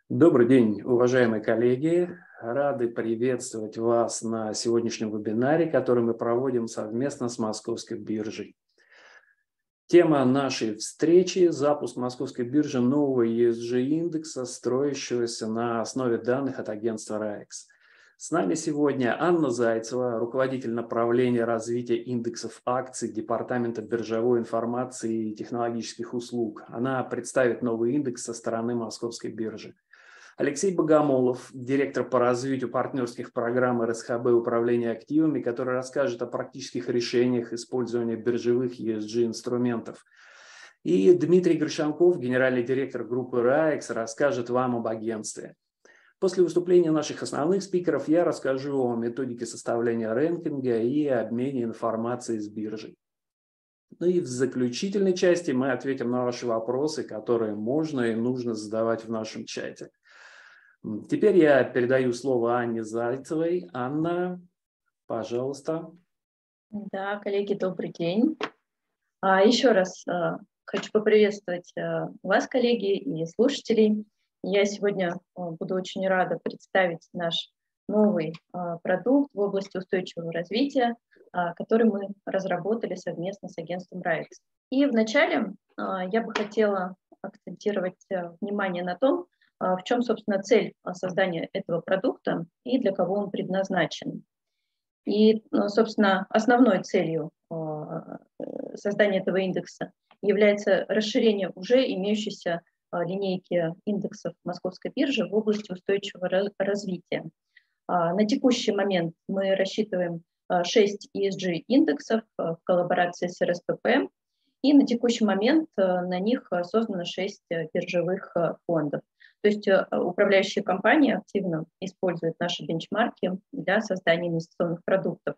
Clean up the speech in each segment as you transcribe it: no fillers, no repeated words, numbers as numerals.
Добрый день, уважаемые коллеги. Рады приветствовать вас на сегодняшнем вебинаре, который мы проводим совместно с Московской биржей. Тема нашей встречи – запуск Московской биржи нового ESG-индекса, строящегося на основе данных от агентства RAEX. С нами сегодня Анна Зайцева, руководитель направления развития индексов акций Департамента биржевой информации и технологических услуг. Она представит новый индекс со стороны Московской биржи. Алексей Богомолов, директор по развитию партнерских программ РСХБ управления активами, который расскажет о практических решениях использования биржевых ESG-инструментов. И Дмитрий Грищенков, генеральный директор группы RAEX, расскажет вам об агентстве. После выступления наших основных спикеров я расскажу о методике составления рэнкинга и обмене информацией с биржей. Ну и в заключительной части мы ответим на ваши вопросы, которые можно и нужно задавать в нашем чате. Теперь я передаю слово Анне Зайцевой. Анна, пожалуйста. Да, коллеги, добрый день. Еще раз хочу поприветствовать вас, коллеги, и слушателей. Я сегодня буду очень рада представить наш новый продукт в области устойчивого развития, который мы разработали совместно с агентством RAEX. И вначале я бы хотела акцентировать внимание на том, в чем, собственно, цель создания этого продукта и для кого он предназначен. И, собственно, основной целью создания этого индекса является расширение уже имеющейся линейки индексов Московской биржи в области устойчивого развития. На текущий момент мы рассчитываем 6 ESG-индексов в коллаборации с РСПП, и на текущий момент на них создано 6 биржевых фондов. То есть управляющие компании активно используют наши бенчмарки для создания инвестиционных продуктов.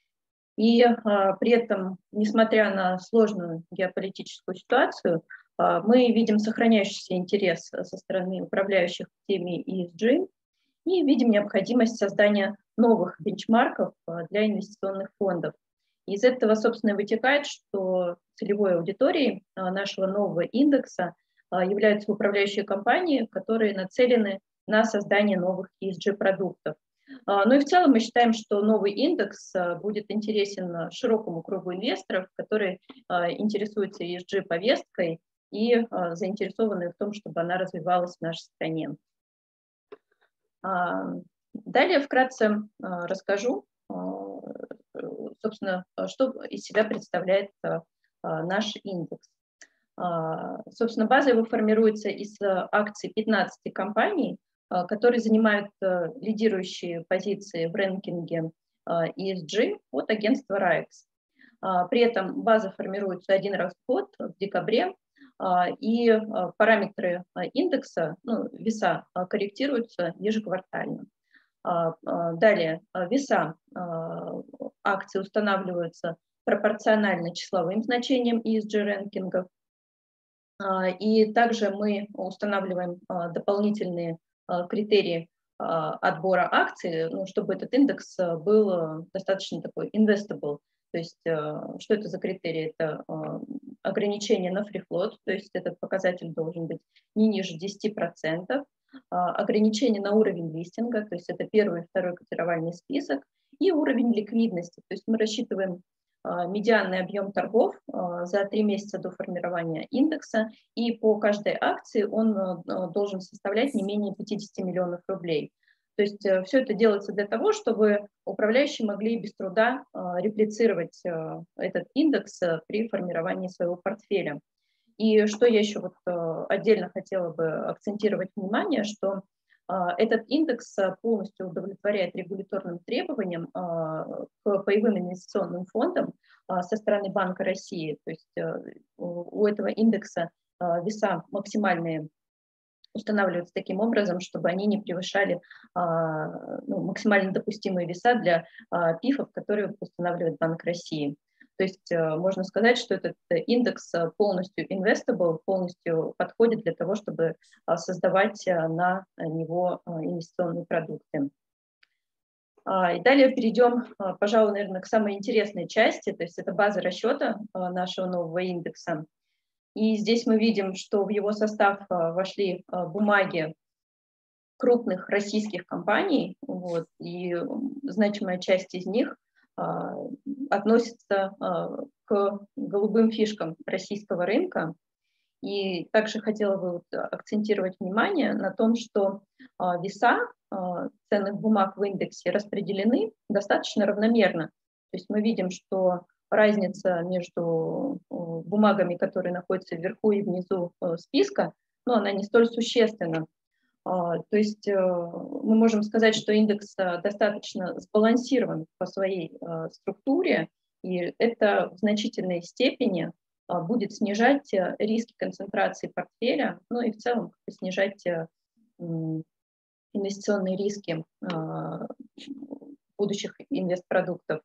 И при этом, несмотря на сложную геополитическую ситуацию, мы видим сохраняющийся интерес со стороны управляющих в теме ESG и видим необходимость создания новых бенчмарков для инвестиционных фондов. Из этого, собственно, вытекает, что целевой аудиторией нашего нового индекса являются управляющие компании, которые нацелены на создание новых ESG-продуктов. Ну и в целом мы считаем, что новый индекс будет интересен широкому кругу инвесторов, которые интересуются ESG-повесткой и заинтересованы в том, чтобы она развивалась в нашей стране. Далее вкратце расскажу, собственно, что из себя представляет наш индекс. Собственно, база его формируется из акций 15 компаний, которые занимают лидирующие позиции в рэнкинге ESG от агентства RAEX. При этом база формируется один раз в год, в декабре, и параметры индекса, веса, корректируются ежеквартально. Далее, веса акций устанавливаются пропорционально числовым значениям ESG-рэнкингов. И также мы устанавливаем дополнительные критерии отбора акций, чтобы этот индекс был достаточно такой investable. То есть что это за критерии? Это ограничение на free float, то есть этот показатель должен быть не ниже 10%, ограничение на уровень листинга, то есть это первый и второй котировальный список, и уровень ликвидности, то есть мы рассчитываем медианный объем торгов за 3 месяца до формирования индекса, и по каждой акции он должен составлять не менее 50 миллионов рублей. То есть все это делается для того, чтобы управляющие могли без труда реплицировать этот индекс при формировании своего портфеля. И что я еще отдельно хотела бы акцентировать внимание, что этот индекс полностью удовлетворяет регуляторным требованиям к паевым инвестиционным фондам со стороны Банка России. То есть у этого индекса веса максимальные устанавливаются таким образом, чтобы они не превышали максимально допустимые веса для ПИФов, которые устанавливает Банк России. То есть можно сказать, что этот индекс полностью investable, полностью подходит для того, чтобы создавать на него инвестиционные продукты. И далее перейдем, пожалуй, наверное, к самой интересной части, то есть это база расчета нашего нового индекса. И здесь мы видим, что в его состав вошли бумаги крупных российских компаний, вот, и значимая часть из них относится к голубым фишкам российского рынка. И также хотела бы вот акцентировать внимание на том, что веса ценных бумаг в индексе распределены достаточно равномерно. То есть мы видим, что разница между бумагами, которые находятся вверху и внизу списка, ну, она не столь существенна. То есть мы можем сказать, что индекс достаточно сбалансирован по своей структуре, и это в значительной степени будет снижать риски концентрации портфеля, ну и в целом снижать инвестиционные риски будущих инвестпродуктов.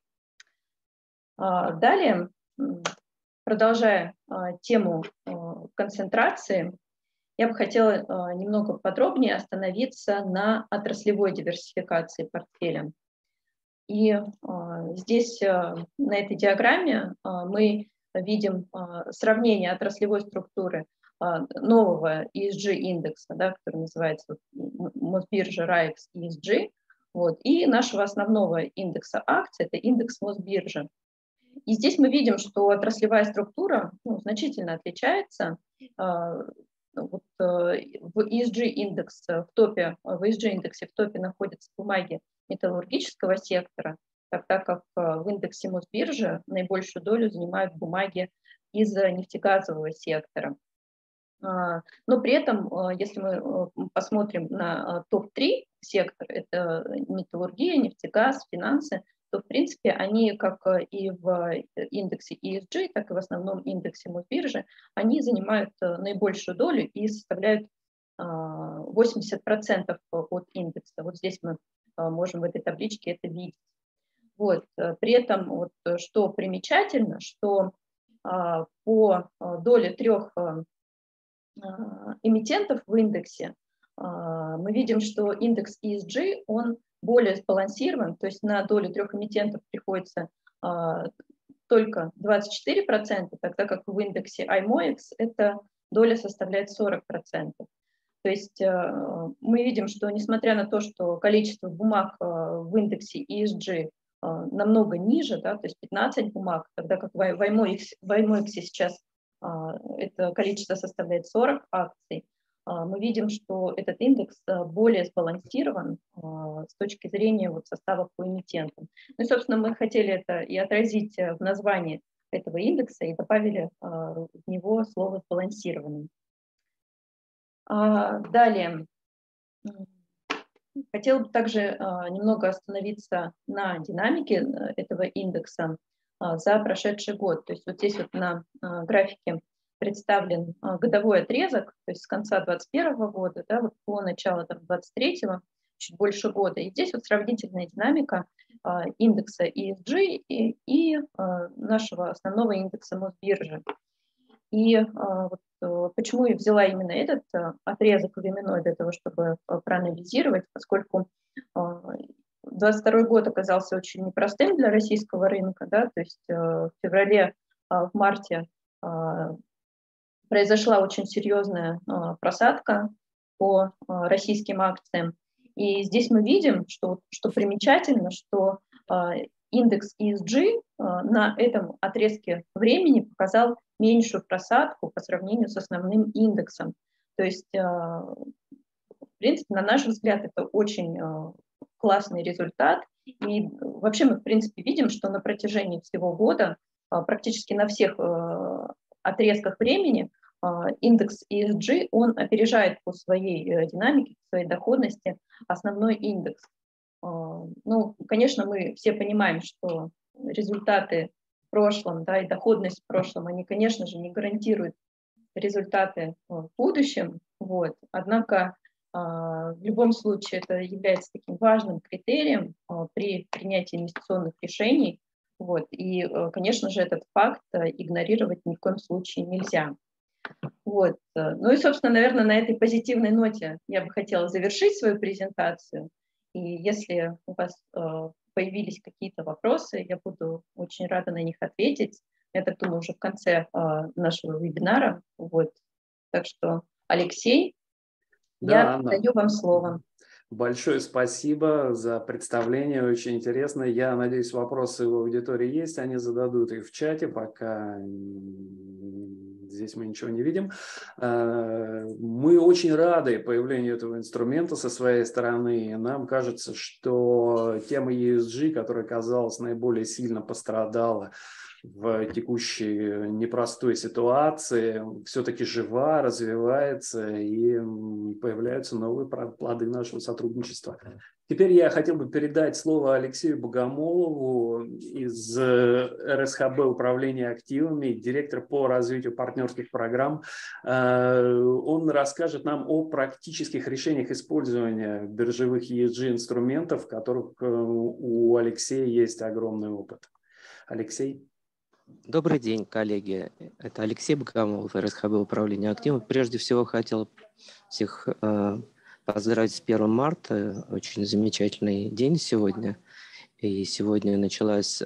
Далее, продолжая тему концентрации, я бы хотела немного подробнее остановиться на отраслевой диверсификации портфеля. И здесь на этой диаграмме мы видим сравнение отраслевой структуры нового ESG-индекса, да, который называется Мосбиржа RAIX ESG, вот, и нашего основного индекса акций, это индекс Мосбиржи. И здесь мы видим, что отраслевая структура значительно отличается. Вот, в ESG-индексе в топе находятся бумаги металлургического сектора, тогда как в индексе Мосбиржи наибольшую долю занимают бумаги из нефтегазового сектора. Но при этом, если мы посмотрим на топ-3 сектор, это металлургия, нефтегаз, финансы, то, в принципе, они, как и в индексе ESG, так и в основном индексе Мосбиржи, они занимают наибольшую долю и составляют 80% от индекса. Вот здесь мы можем в этой табличке это видеть. Вот. При этом, вот, что примечательно, что по доле 3 эмитентов в индексе мы видим, что индекс ESG, он более сбалансирован, то есть на долю 3 эмитентов приходится только 24%, тогда как в индексе IMOEX эта доля составляет 40%. То есть мы видим, что несмотря на то, что количество бумаг в индексе ESG намного ниже, да, то есть 15 бумаг, тогда как в IMOEX сейчас это количество составляет 40 акций, мы видим, что этот индекс более сбалансирован с точки зрения вот состава по эмитентам. Ну и, собственно, мы хотели это и отразить в названии этого индекса и добавили в него слово «сбалансированный». Далее. Хотела бы также немного остановиться на динамике этого индекса за прошедший год. То есть вот здесь вот на графике представлен годовой отрезок, то есть с конца 2021 года, да, вот по началу 2023, чуть больше года. И здесь вот сравнительная динамика индекса ESG и нашего основного индекса Мосбиржи. И вот, почему я взяла именно этот отрезок временной для того, чтобы проанализировать, поскольку 2022 год оказался очень непростым для российского рынка, да, то есть в феврале, в марте произошла очень серьезная просадка по российским акциям. И здесь мы видим, что примечательно, что индекс ESG на этом отрезке времени показал меньшую просадку по сравнению с основным индексом. То есть, в принципе, на наш взгляд, это очень классный результат. И вообще мы, в принципе, видим, что на протяжении всего года практически на всех отрезках времени индекс ESG, он опережает по своей динамике, по своей доходности основной индекс. Ну, конечно, мы все понимаем, что результаты в прошлом, да, и доходность в прошлом, они, конечно же, не гарантируют результаты в будущем. Вот. Однако в любом случае это является таким важным критерием при принятии инвестиционных решений. Вот. И, конечно же, этот факт игнорировать ни в коем случае нельзя. Вот. Ну и, собственно, наверное, на этой позитивной ноте я бы хотела завершить свою презентацию. И если у вас появились какие-то вопросы, я буду очень рада на них ответить. Я так думаю, уже в конце нашего вебинара. Вот. Так что, Алексей, да, я Анна, даю вам слово. Большое спасибо за представление, очень интересно. Я надеюсь, вопросы у аудитории есть, они зададут их в чате, пока здесь мы ничего не видим. Мы очень рады появлению этого инструмента со своей стороны. Нам кажется, что тема ESG, которая, казалось, наиболее сильно пострадала в текущей непростой ситуации, все-таки жива, развивается и появляются новые плоды нашего сотрудничества. Теперь я хотел бы передать слово Алексею Богомолову из РСХБ управления активами, директор по развитию партнерских программ. Он расскажет нам о практических решениях использования биржевых ESG-инструментов, в которых у Алексея есть огромный опыт. Алексей. Добрый день, коллеги. Это Алексей Богомолов, РСХБ управления активами. Прежде всего хотел всех поздравить с 1 марта. Очень замечательный день сегодня. И сегодня началась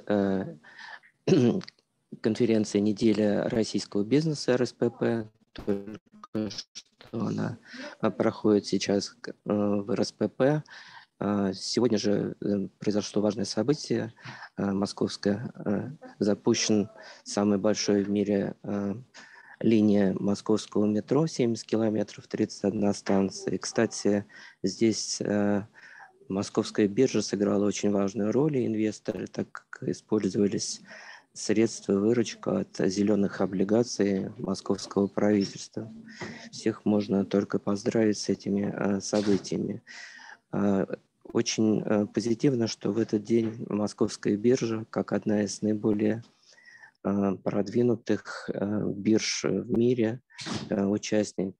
конференция «Неделя российского бизнеса» РСПП. Только что она проходит сейчас в РСПП. Сегодня же произошло важное событие московское. Запущен самый большой в мире линия московского метро, 70 километров, 31 станция. И, кстати, здесь московская биржа сыграла очень важную роль, и инвесторы, так как использовались средства, выручка от зеленых облигаций московского правительства. Всех можно только поздравить с этими событиями. Очень позитивно, что в этот день московская биржа, как одна из наиболее продвинутых бирж в мире, участник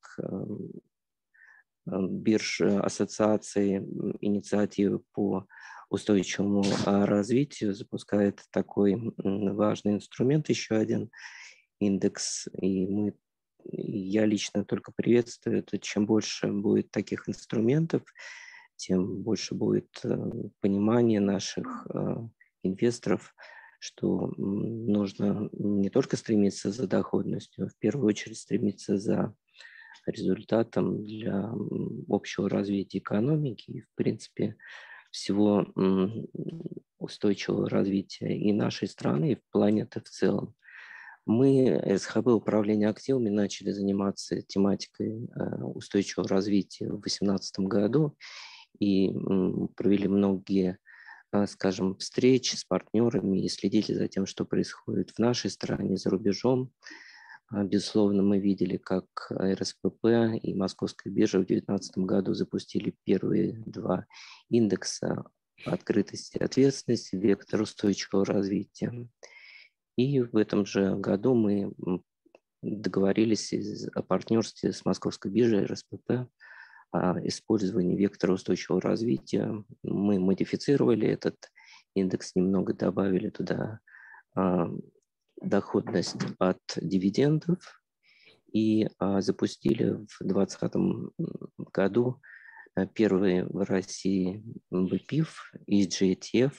бирж Ассоциации инициативы по устойчивому развитию, запускает такой важный инструмент, еще один индекс. И я лично только приветствую это. Чем больше будет таких инструментов, тем больше будет понимание наших инвесторов, что нужно не только стремиться за доходностью, а в первую очередь стремиться за результатом для общего развития экономики и, в принципе, всего устойчивого развития и нашей страны, и планеты в целом. Мы, РСХБ управления активами, начали заниматься тематикой устойчивого развития в 2018 году и провели многие, скажем, встречи с партнерами и следили за тем, что происходит в нашей стране, за рубежом. Безусловно, мы видели, как РСПП и Московская биржа в 2019 году запустили первые 2 индекса открытости и ответственности, вектор устойчивого развития. И в этом же году мы договорились о партнерстве с Московской биржей РСПП, о использовании вектора устойчивого развития. Мы модифицировали этот индекс, немного добавили туда доходность от дивидендов и запустили в 2020 году первый в России БПИФ и ETF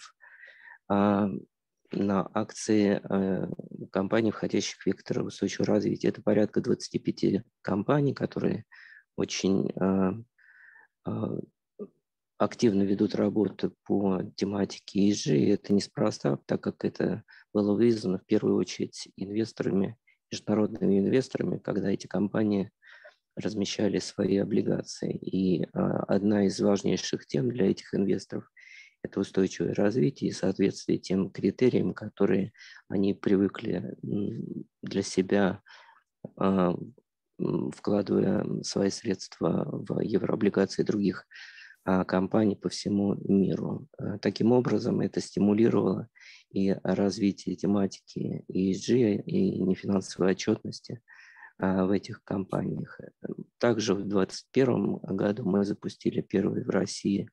на акции компаний, входящих в вектор устойчивого развития. Это порядка 25 компаний, которые очень активно ведут работу по тематике ESG. И это неспроста, так как это было вывезено в первую очередь инвесторами, международными инвесторами, когда эти компании размещали свои облигации. И одна из важнейших тем для этих инвесторов – это устойчивое развитие и соответствие тем критериям, которые они привыкли для себя, вкладывая свои средства в еврооблигации других компаний по всему миру. Таким образом, это стимулировало и развитие тематики ESG и нефинансовой отчетности в этих компаниях. Также в 2021 году мы запустили первый в России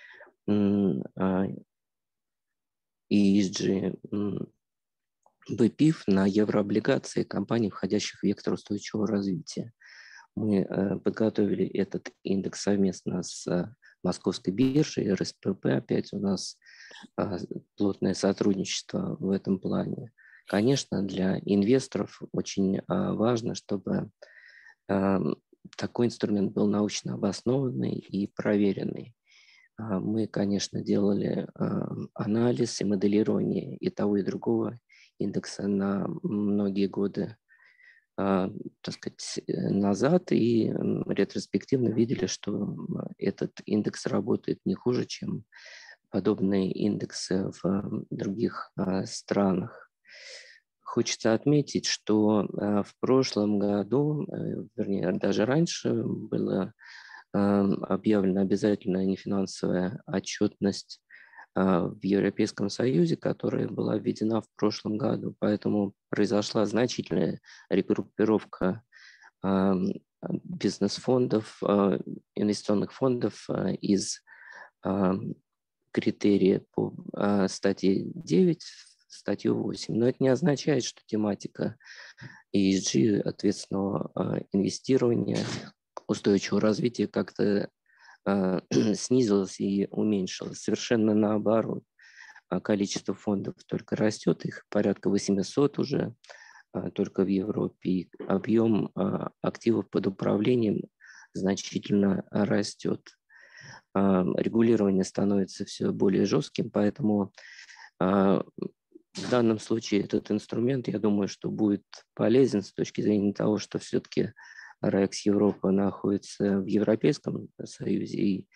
ESG БПИФ на еврооблигации компаний, входящих в вектор устойчивого развития. Мы подготовили этот индекс совместно с Московской биржей, РСПП. Опять у нас плотное сотрудничество в этом плане. Конечно, для инвесторов очень важно, чтобы такой инструмент был научно обоснованный и проверенный. Мы, конечно, делали анализ и моделирование и того, и другого индекса на многие годы, так сказать, назад, и ретроспективно видели, что этот индекс работает не хуже, чем подобные индексы в других странах. Хочется отметить, что в прошлом году, вернее, даже раньше была объявлена обязательная нефинансовая отчетность в Европейском Союзе, которая была введена в прошлом году. Поэтому произошла значительная регруппировка бизнес-фондов, инвестиционных фондов из критерия по статье 9 в статью 8. Но это не означает, что тематика ESG, ответственного инвестирования, устойчивого развития как-то снизилось и уменьшилось. Совершенно наоборот. Количество фондов только растет, их порядка 800 уже только в Европе. И объем активов под управлением значительно растет. Регулирование становится все более жестким, поэтому в данном случае этот инструмент, я думаю, что будет полезен с точки зрения того, что все-таки РЭКС Европа находится в Европейском Союзе, и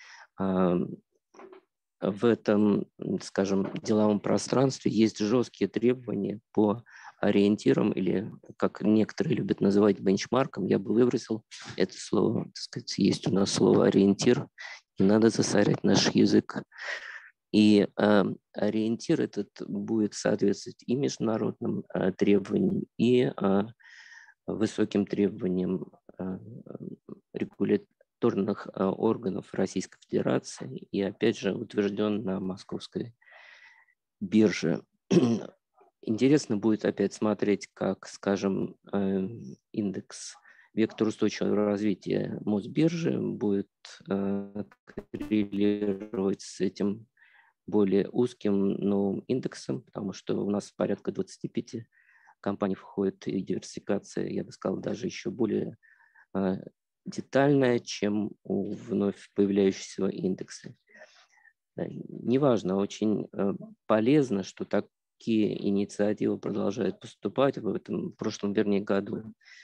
в этом, скажем, деловом пространстве есть жесткие требования по ориентирам, или, как некоторые любят называть, бенчмаркам. Я бы выбросил это слово, так сказать, есть у нас слово ориентир, не надо засорять наш язык. И ориентир этот будет соответствовать и международным требованиям, и высоким требованиям регуляторных органов Российской Федерации, и опять же утвержден на Московской бирже. Интересно будет опять смотреть, как, скажем, индекс «Вектор устойчивого развития» Мосбиржи будет коррелировать с этим более узким новым индексом, потому что у нас порядка 25 компаний входит, и диверсификация, я бы сказал, даже еще более детальная, чем у вновь появляющегося индекса. Неважно, очень полезно, что такие инициативы продолжают поступать. В прошлом, вернее, году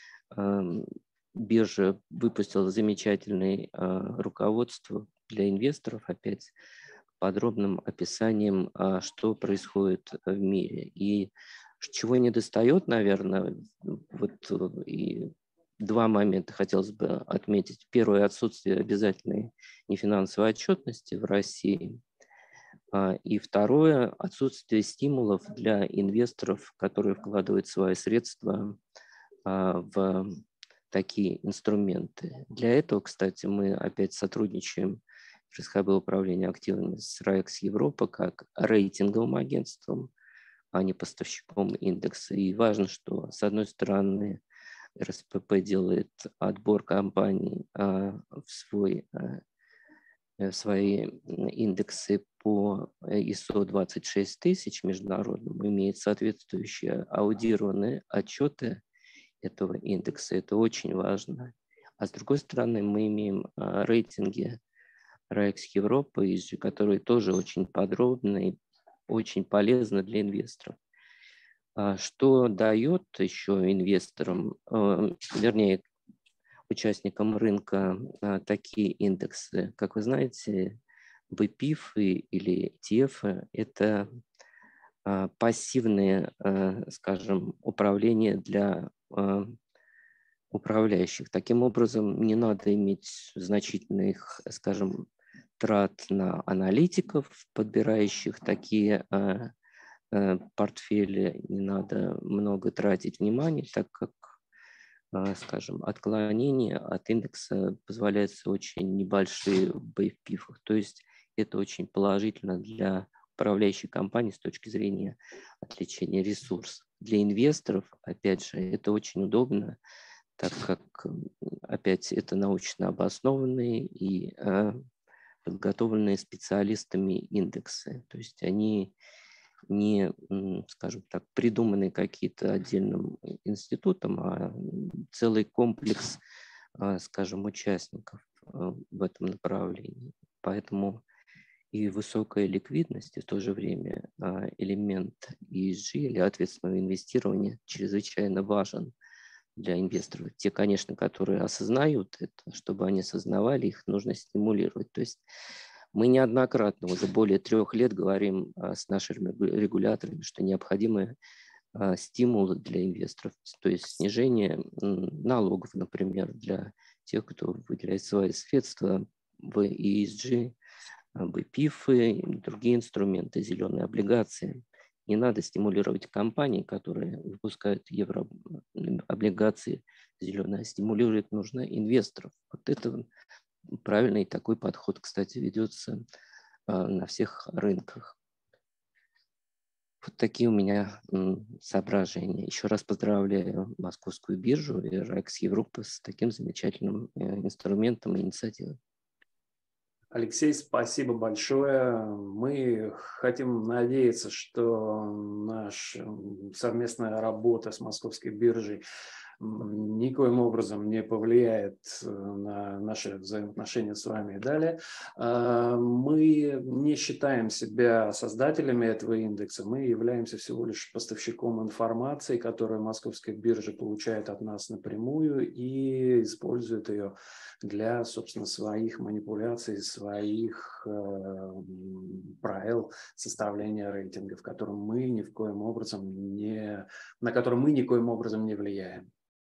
биржа выпустила замечательное руководство для инвесторов, опять подробным описанием, что происходит в мире. И чего не достает, наверное, вот и два момента хотелось бы отметить. Первое – отсутствие обязательной нефинансовой отчетности в России. И второе – отсутствие стимулов для инвесторов, которые вкладывают свои средства в такие инструменты. Для этого, кстати, мы опять сотрудничаем в РСХБ управления активами с РЭКС Европа как рейтинговым агентством, а не поставщиком индекса. И важно, что, с одной стороны, РСПП делает отбор компаний в свои индексы по ISO 26000 международному, имеет соответствующие аудированные отчеты этого индекса. Это очень важно. А с другой стороны, мы имеем рейтинги РЭКС Европы, которые тоже очень подробны и очень полезны для инвесторов. Что дает еще инвесторам, вернее, участникам рынка такие индексы? Как вы знаете, БПИФ или ETF – это пассивные, скажем, управления для управляющих. Таким образом, не надо иметь значительных, скажем, трат на аналитиков, подбирающих такие портфели, не надо много тратить внимания, так как, скажем, отклонения от индекса позволяются очень небольшие в БПИФах. То есть это очень положительно для управляющей компании с точки зрения отвлечения ресурсов. Для инвесторов, опять же, это очень удобно, так как, опять, это научно обоснованные и подготовленные специалистами индексы. То есть они не, скажем так, придуманы какие-то отдельным институтом, а целый комплекс, скажем, участников в этом направлении. Поэтому и высокая ликвидность, и в то же время элемент ESG или ответственного инвестирования чрезвычайно важен для инвесторов. Те, конечно, которые осознают это, чтобы они осознавали, их нужно стимулировать. То есть мы неоднократно, уже более 3 лет говорим с нашими регуляторами, что необходимы стимулы для инвесторов, то есть снижение налогов, например, для тех, кто выделяет свои средства в ESG, БПИФ и другие инструменты, зеленые облигации. Не надо стимулировать компании, которые выпускают еврооблигации зеленые, а стимулировать нужно инвесторов. Вот это правильный такой подход, кстати, ведется на всех рынках. Вот такие у меня соображения. Еще раз поздравляю Московскую биржу и РАЭКС Европы с таким замечательным инструментом и инициативой. Алексей, спасибо большое. Мы хотим надеяться, что наша совместная работа с Московской биржей никоим образом не повлияет на наши взаимоотношения с вами и далее. Мы не считаем себя создателями этого индекса, мы являемся всего лишь поставщиком информации, которую Московская биржа получает от нас напрямую и использует ее для, собственно, своих манипуляций, своих правил составления рейтингов, на котором мы никоим образом не влияем.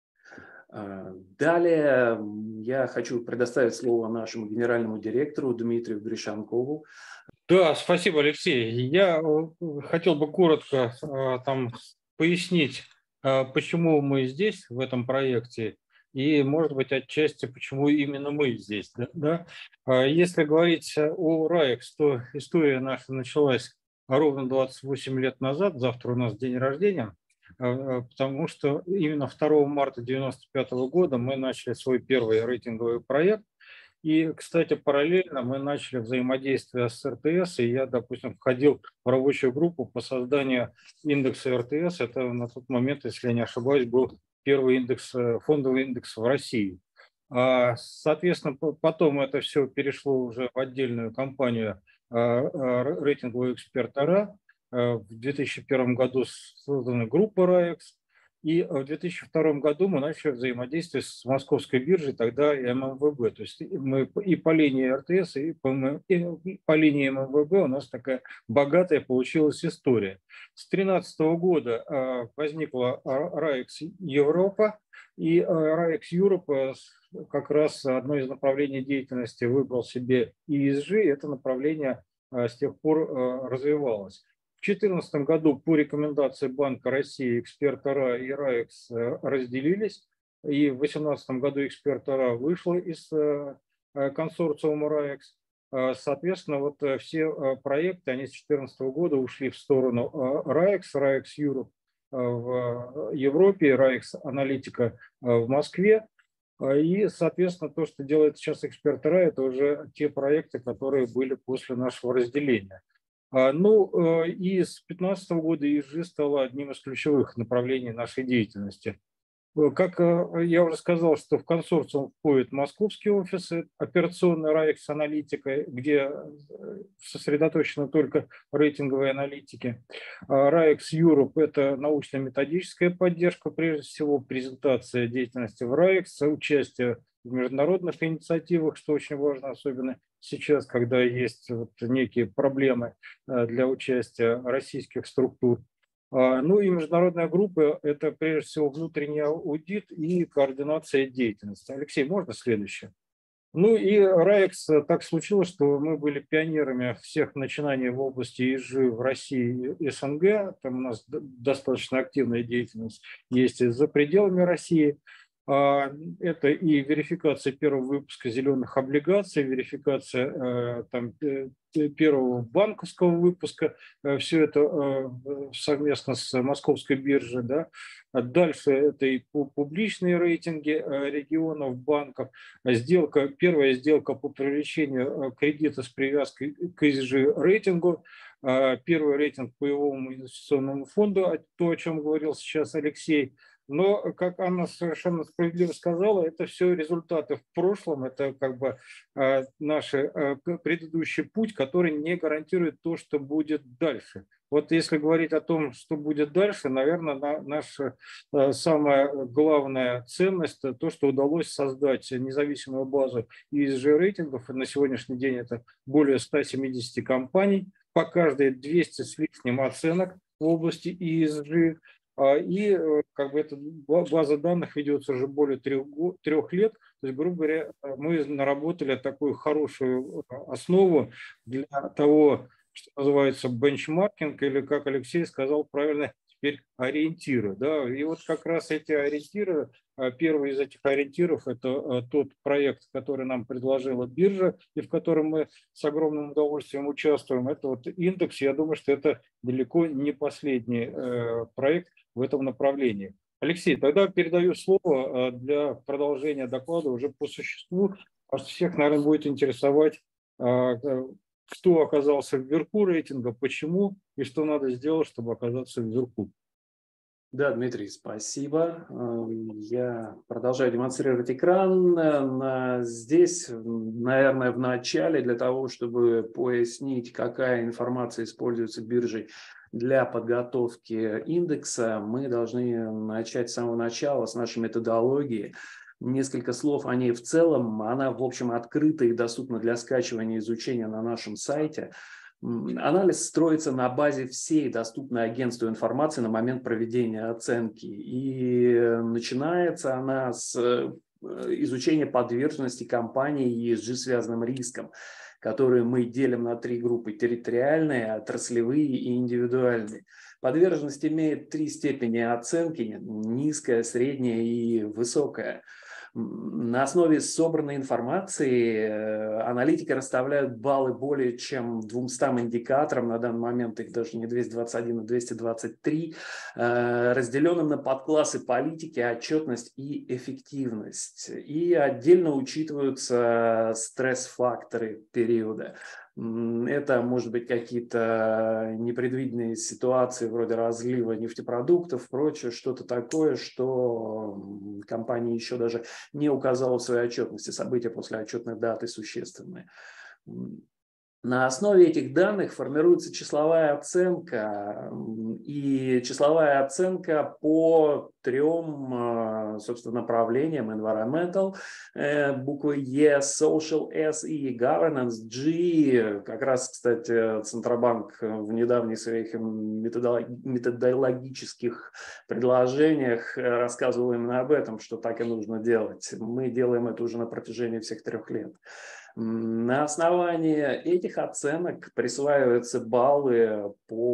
Далее я хочу предоставить слово нашему генеральному директору Дмитрию Гришанкову. Да, спасибо, Алексей. Я хотел бы коротко пояснить, почему мы здесь, в этом проекте, и, может быть, отчасти, почему именно мы здесь. Да? Если говорить о РАЭКС, то история наша началась ровно 28 лет назад. Завтра у нас день рождения. Потому что именно 2 марта 1995 года мы начали свой первый рейтинговый проект. И, кстати, параллельно мы начали взаимодействие с РТС, и я, допустим, входил в рабочую группу по созданию индекса РТС. Это на тот момент, если я не ошибаюсь, был первый индекс, фондовый индекс в России. Соответственно, потом это все перешло уже в отдельную компанию рейтингового эксперта. В 2001 году создана группа РАЭКС, и в 2002 году мы начали взаимодействие с Московской биржей, тогда и ММВБ. То есть мы и по линии РТС, и по линии ММВБ у нас такая богатая получилась история. С 2013 года возникла РАЭКС Европа, и РАЭКС Европа как раз одно из направлений деятельности выбрал себе ESG, и это направление с тех пор развивалось. В 2014 году по рекомендации Банка России эксперт АРА и РАЭКС разделились, и в 2018 году эксперт АРА вышла из консорциума РАЭКС. Соответственно, вот все проекты, они с 2014 года ушли в сторону РАЭКС, РАЭКС Europe в Европе, РАЭКС Аналитика в Москве. И, соответственно, то, что делает сейчас эксперт АРА, это уже те проекты, которые были после нашего разделения. Ну и с 2015 года ESG стало одним из ключевых направлений нашей деятельности. Как я уже сказал, что в консорциум входят московские офисы, операционная РАЭКС аналитика, где сосредоточены только рейтинговые аналитики. РАЭКС Europe – это научно-методическая поддержка, прежде всего презентация деятельности в РАЭКС, участие в международных инициативах, что очень важно, особенно сейчас, когда есть вот некие проблемы для участия российских структур. Ну и международная группа – это прежде всего внутренний аудит и координация деятельности. Алексей, можно следующее? Ну и РАЭКС, так случилось, что мы были пионерами всех начинаний в области ESG в России и СНГ. Там у нас достаточно активная деятельность есть и за пределами России. Это и верификация первого выпуска зеленых облигаций, верификация первого банковского выпуска, все это совместно с Московской биржей. Да. Дальше это и публичные рейтинги регионов, банков, первая сделка по привлечению кредита с привязкой к ESG рейтингу, первый рейтинг по Паевому инвестиционному фонду, то, о чем говорил сейчас Алексей. Но, как Анна совершенно справедливо сказала, это все результаты в прошлом, это как бы наш предыдущий путь, который не гарантирует то, что будет дальше. Вот если говорить о том, что будет дальше, наверное, наша самая главная ценность – то, что удалось создать независимую базу ESG-рейтингов. На сегодняшний день это более 170 компаний, по каждой 200 с лишним оценок в области ESG. И как бы эта база данных ведется уже более 3 лет. То есть, грубо говоря, мы наработали такую хорошую основу для того, что называется бенчмаркинг, или, как Алексей сказал правильно, теперь ориентиры. Да? И вот как раз эти ориентиры, первый из этих ориентиров – это тот проект, который нам предложила биржа, и в котором мы с огромным удовольствием участвуем. Это вот индекс. Я думаю, что это далеко не последний проект в этом направлении. Алексей, тогда передаю слово для продолжения доклада уже по существу. Вас всех, наверное, будет интересовать, кто оказался вверху рейтинга, почему и что надо сделать, чтобы оказаться вверху. Да, Дмитрий, спасибо. Я продолжаю демонстрировать экран. Здесь, наверное, в начале, для того, чтобы пояснить, какая информация используется биржей для подготовки индекса, мы должны начать с самого начала, с нашей методологии. Несколько слов о ней в целом. Она, в общем, открыта и доступна для скачивания и изучения на нашем сайте. Анализ строится на базе всей доступной агентству информации на момент проведения оценки. И начинается она с изучения подверженности компании ESG связанным рискам, которые мы делим на 3 группы: территориальные, отраслевые и индивидуальные. Подверженность имеет 3 степени оценки: низкая, средняя и высокая. На основе собранной информации аналитики расставляют баллы более чем 200 индикаторам, на данный момент их даже не 221, а 223, разделенным на подклассы политики, отчетность и эффективность. И отдельно учитываются стресс-факторы периода. Это, может быть, какие-то непредвиденные ситуации вроде разлива нефтепродуктов, прочее, что-то такое, что компания еще даже не указала в своей отчетности. События после отчетной даты существенные. На основе этих данных формируется числовая оценка, и числовая оценка по 3, собственно, направлениям: environmental, буквы E, social, S и governance, G. Как раз, кстати, Центробанк в недавних своих методологических предложениях рассказывал именно об этом, что так и нужно делать. Мы делаем это уже на протяжении всех 3 лет. На основании этих оценок присваиваются баллы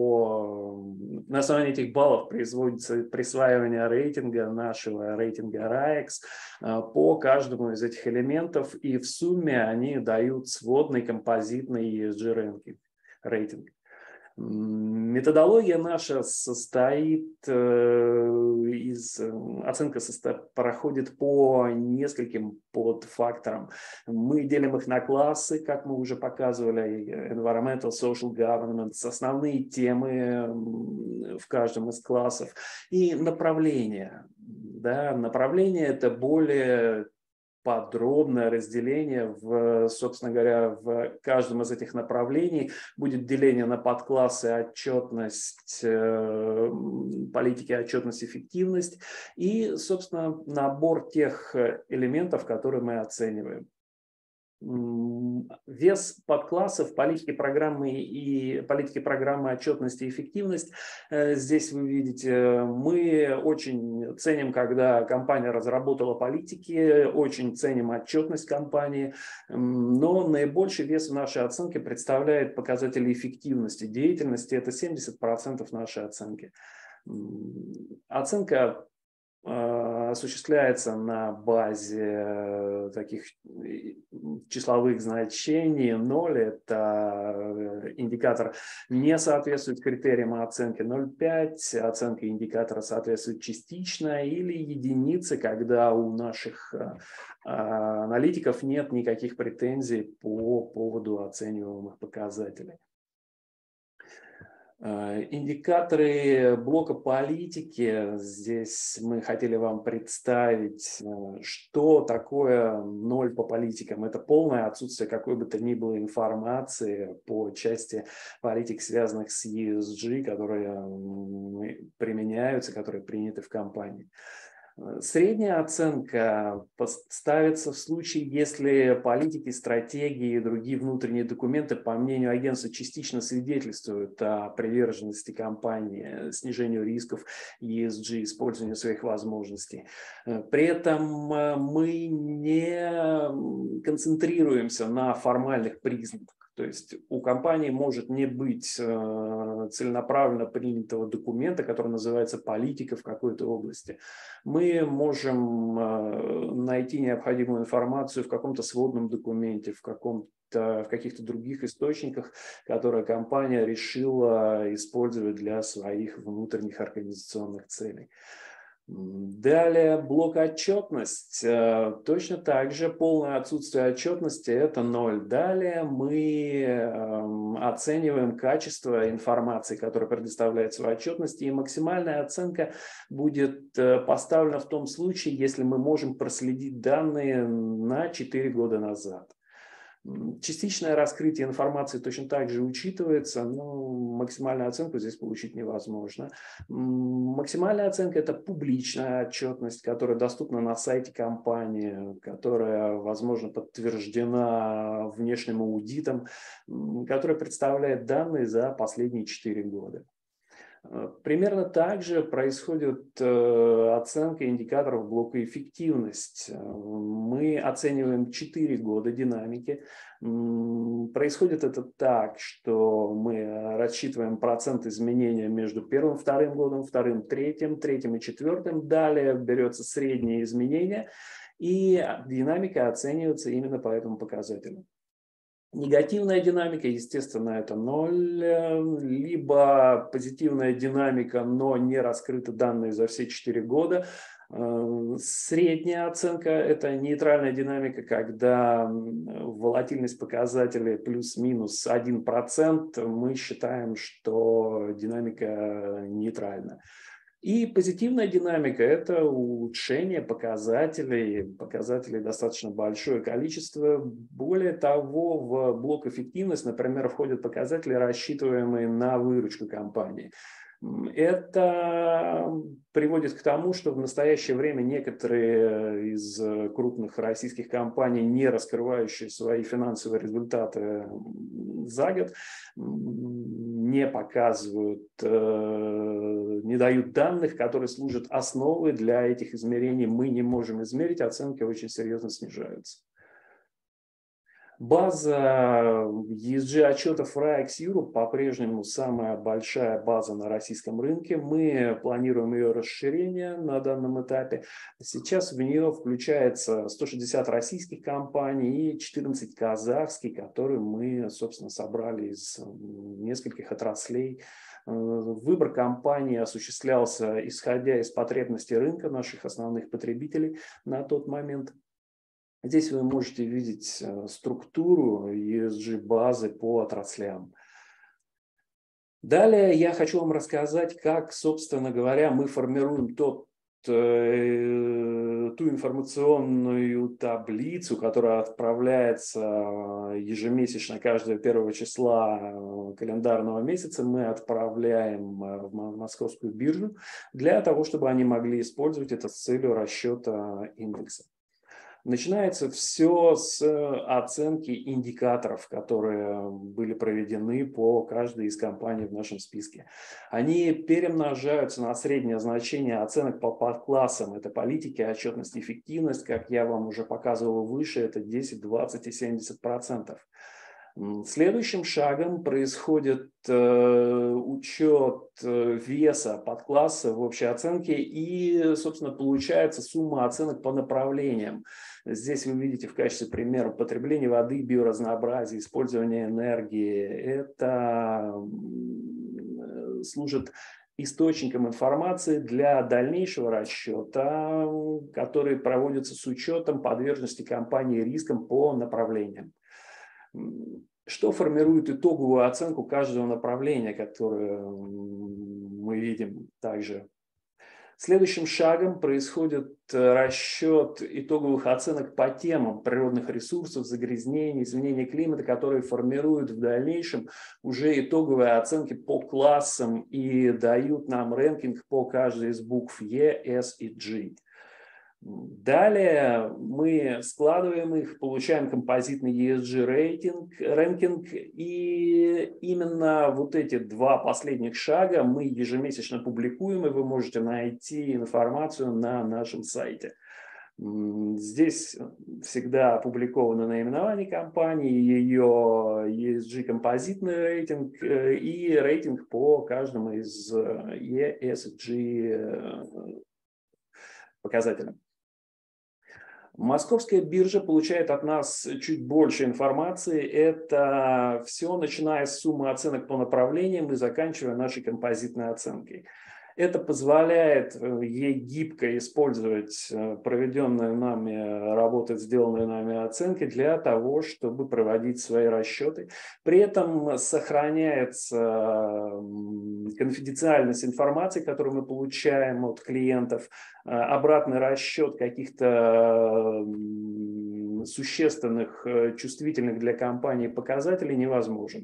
на основании этих баллов производится присваивание рейтинга, нашего рейтинга RAEX, по каждому из этих элементов, и в сумме они дают сводный композитный ESG рейтинг. Методология наша оценка проходит по нескольким подфакторам. Мы делим их на классы, как мы уже показывали: environmental, social, governance, основные темы в каждом из классов, и направления. Да, направление – это более подробное разделение, собственно говоря, в каждом из этих направлений будет деление на подклассы: отчетность, политики, отчетность, эффективность и, собственно, набор тех элементов, которые мы оцениваем. Вес подклассов политики программы отчетности и эффективность. Здесь вы видите, мы очень ценим, когда компания разработала политики, очень ценим отчетность компании, но наибольший вес в нашей оценке представляет показатели эффективности деятельности. Это 70% нашей оценки. Оценка осуществляется на базе таких числовых значений. 0 – это индикатор не соответствует критериям оценки, 0,5 оценка индикатора соответствует частично, или единицы, когда у наших аналитиков нет никаких претензий по поводу оцениваемых показателей. Индикаторы блока политики. Здесь мы хотели вам представить, что такое ноль по политикам. Это полное отсутствие какой бы то ни было информации по части политик, связанных с ESG, которые применяются, которые приняты в компании. Средняя оценка ставится в случае, если политики, стратегии и другие внутренние документы, по мнению агентства, частично свидетельствуют о приверженности компании, снижению рисков ESG, использованию своих возможностей. При этом мы не концентрируемся на формальных признаках. То есть у компании может не быть целенаправленно принятого документа, который называется политика в какой-то области. Мы можем найти необходимую информацию в каком-то сводном документе, в каких-то других источниках, которые компания решила использовать для своих внутренних организационных целей. Далее блок отчетность. Точно так же полное отсутствие отчетности – это ноль. Далее мы оцениваем качество информации, которая предоставляется в отчетности, и максимальная оценка будет поставлена в том случае, если мы можем проследить данные на 4 года назад. Частичное раскрытие информации точно так же учитывается, но максимальную оценку здесь получить невозможно. Максимальная оценка – это публичная отчетность, которая доступна на сайте компании, которая, возможно, подтверждена внешним аудитом, которая представляет данные за последние 4 года. Примерно так же происходит оценка индикаторов блока эффективность. Мы оцениваем 4 года динамики. Происходит это так, что мы рассчитываем процент изменения между первым и вторым годом, вторым, третьим и четвертым. Далее берется среднее изменение, и динамика оценивается именно по этому показателю. Негативная динамика, естественно, это ноль, либо позитивная динамика, но не раскрыты данные за все 4 года. Средняя оценка – это нейтральная динамика, когда волатильность показателей плюс-минус 1%, мы считаем, что динамика нейтральна. И позитивная динамика – это улучшение показателей достаточно большое количество. Более того, в блок эффективность, например, входят показатели, рассчитываемые на выручку компании. Это приводит к тому, что в настоящее время некоторые из крупных российских компаний, не раскрывающие свои финансовые результаты за год, не показывают, не дают данных, которые служат основой для этих измерений. Мы не можем измерить, оценки очень серьезно снижаются. База ESG отчетов RAEX Europe по-прежнему самая большая база на российском рынке. Мы планируем ее расширение на данном этапе. Сейчас в нее включается 160 российских компаний и 14 казахских, которые мы, собственно, собрали из нескольких отраслей. Выбор компании осуществлялся исходя из потребностей рынка, наших основных потребителей на тот момент. Здесь вы можете видеть структуру ESG-базы по отраслям. Далее я хочу вам рассказать, как, собственно говоря, мы формируем ту информационную таблицу, которая отправляется ежемесячно, каждого 1 числа календарного месяца. Мы отправляем в Московскую биржу для того, чтобы они могли использовать это с целью расчета индекса. Начинается все с оценки индикаторов, которые были проведены по каждой из компаний в нашем списке. Они перемножаются на среднее значение оценок по подклассам. Это политики, отчетность, эффективность. Как я вам уже показывал выше, это 10, 20 и 70%. Следующим шагом происходит учет веса подкласса в общей оценке и, собственно, получается сумма оценок по направлениям. Здесь вы видите в качестве примера потребление воды, биоразнообразие, использование энергии. Это служит источником информации для дальнейшего расчета, который проводится с учетом подверженности компании рискам по направлениям. что формирует итоговую оценку каждого направления, которое мы видим также. Следующим шагом происходит расчет итоговых оценок по темам природных ресурсов, загрязнений, изменения климата, которые формируют в дальнейшем уже итоговые оценки по классам и дают нам рэнкинг по каждой из букв E, S и G. Далее мы складываем их, получаем композитный ESG рэнкинг, и именно вот эти два последних шага мы ежемесячно публикуем, и вы можете найти информацию на нашем сайте. Здесь всегда опубликовано наименование компании, ее ESG композитный рейтинг и рейтинг по каждому из ESG показателям. Московская биржа получает от нас чуть больше информации. Это все, начиная с суммы оценок по направлениям и заканчивая нашей композитной оценкой. Это позволяет ей гибко использовать проведенные нами работы, сделанные нами оценки для того, чтобы проводить свои расчеты. При этом сохраняется конфиденциальность информации, которую мы получаем от клиентов, обратный расчет каких-то существенных, чувствительных для компании показателей невозможен.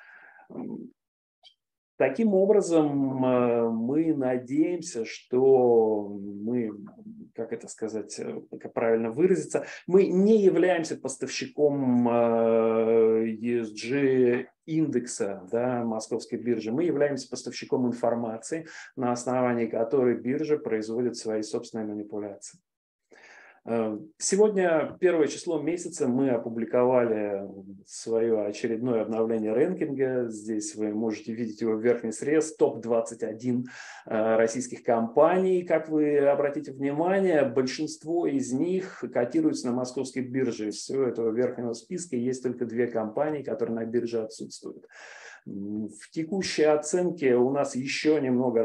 Таким образом, мы надеемся, что мы, как это сказать, как правильно выразиться, мы не являемся поставщиком ESG индекса, да, Московской биржи. Мы являемся поставщиком информации, на основании которой биржа производит свои собственные манипуляции. Сегодня, первое число месяца, мы опубликовали свое очередное обновление рэнкинга. Здесь вы можете видеть его верхний срез, топ-21 российских компаний. Как вы обратите внимание, большинство из них котируются на Московской бирже. Из всего этого верхнего списка есть только 2 компании, которые на бирже отсутствуют. В текущей оценке у нас еще немного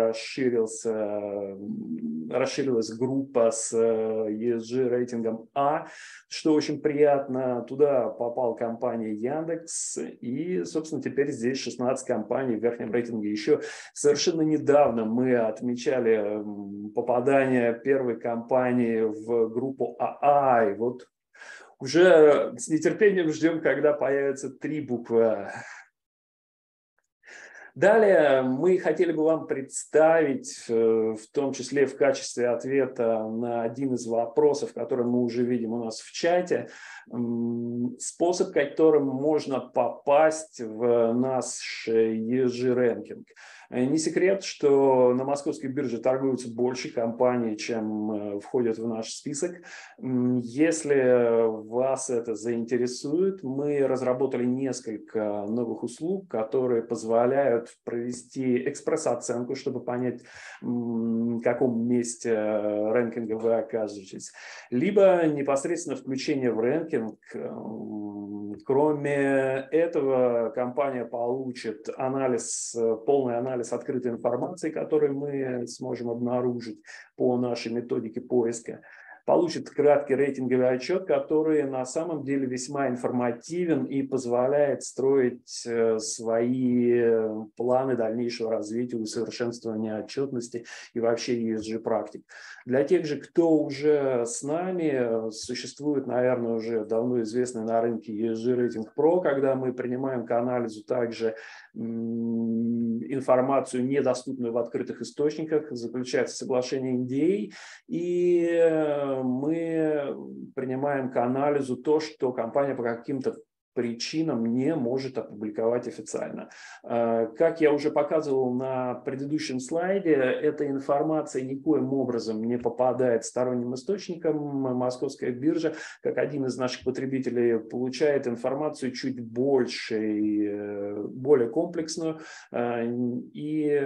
расширилась группа с ESG рейтингом А, что очень приятно. Туда попал компания Яндекс, и, собственно, теперь здесь 16 компаний в верхнем рейтинге. Еще совершенно недавно мы отмечали попадание первой компании в группу АА, и вот уже с нетерпением ждем, когда появятся 3 буквы А. Далее мы хотели бы вам представить, в том числе в качестве ответа на один из вопросов, который мы уже видим у нас в чате, способ, которым можно попасть в наш ESG-рэнкинг. Не секрет, что на Московской бирже торгуются больше компаний, чем входят в наш список. Если вас это заинтересует, мы разработали несколько новых услуг, которые позволяют провести экспресс-оценку, чтобы понять, в каком месте рэнкинга вы оказываетесь. Либо непосредственно включение в рэнкинг. Кроме этого, компания получит полный анализ открытой информации, который мы сможем обнаружить по нашей методике поиска. Получит краткий рейтинговый отчет, который на самом деле весьма информативен и позволяет строить свои планы дальнейшего развития, усовершенствования отчетности и вообще ESG-практик. Для тех же, кто уже с нами, существует, наверное, уже давно известный на рынке ESG рейтинг Pro, когда мы принимаем к анализу также информацию, недоступную в открытых источниках, заключается соглашение NDA, и мы принимаем к анализу то, что компания по каким-то причинам не может опубликовать официально. Как я уже показывал на предыдущем слайде, эта информация никоим образом не попадает сторонним источникам. Московская биржа, как один из наших потребителей, получает информацию чуть больше, более комплексную, и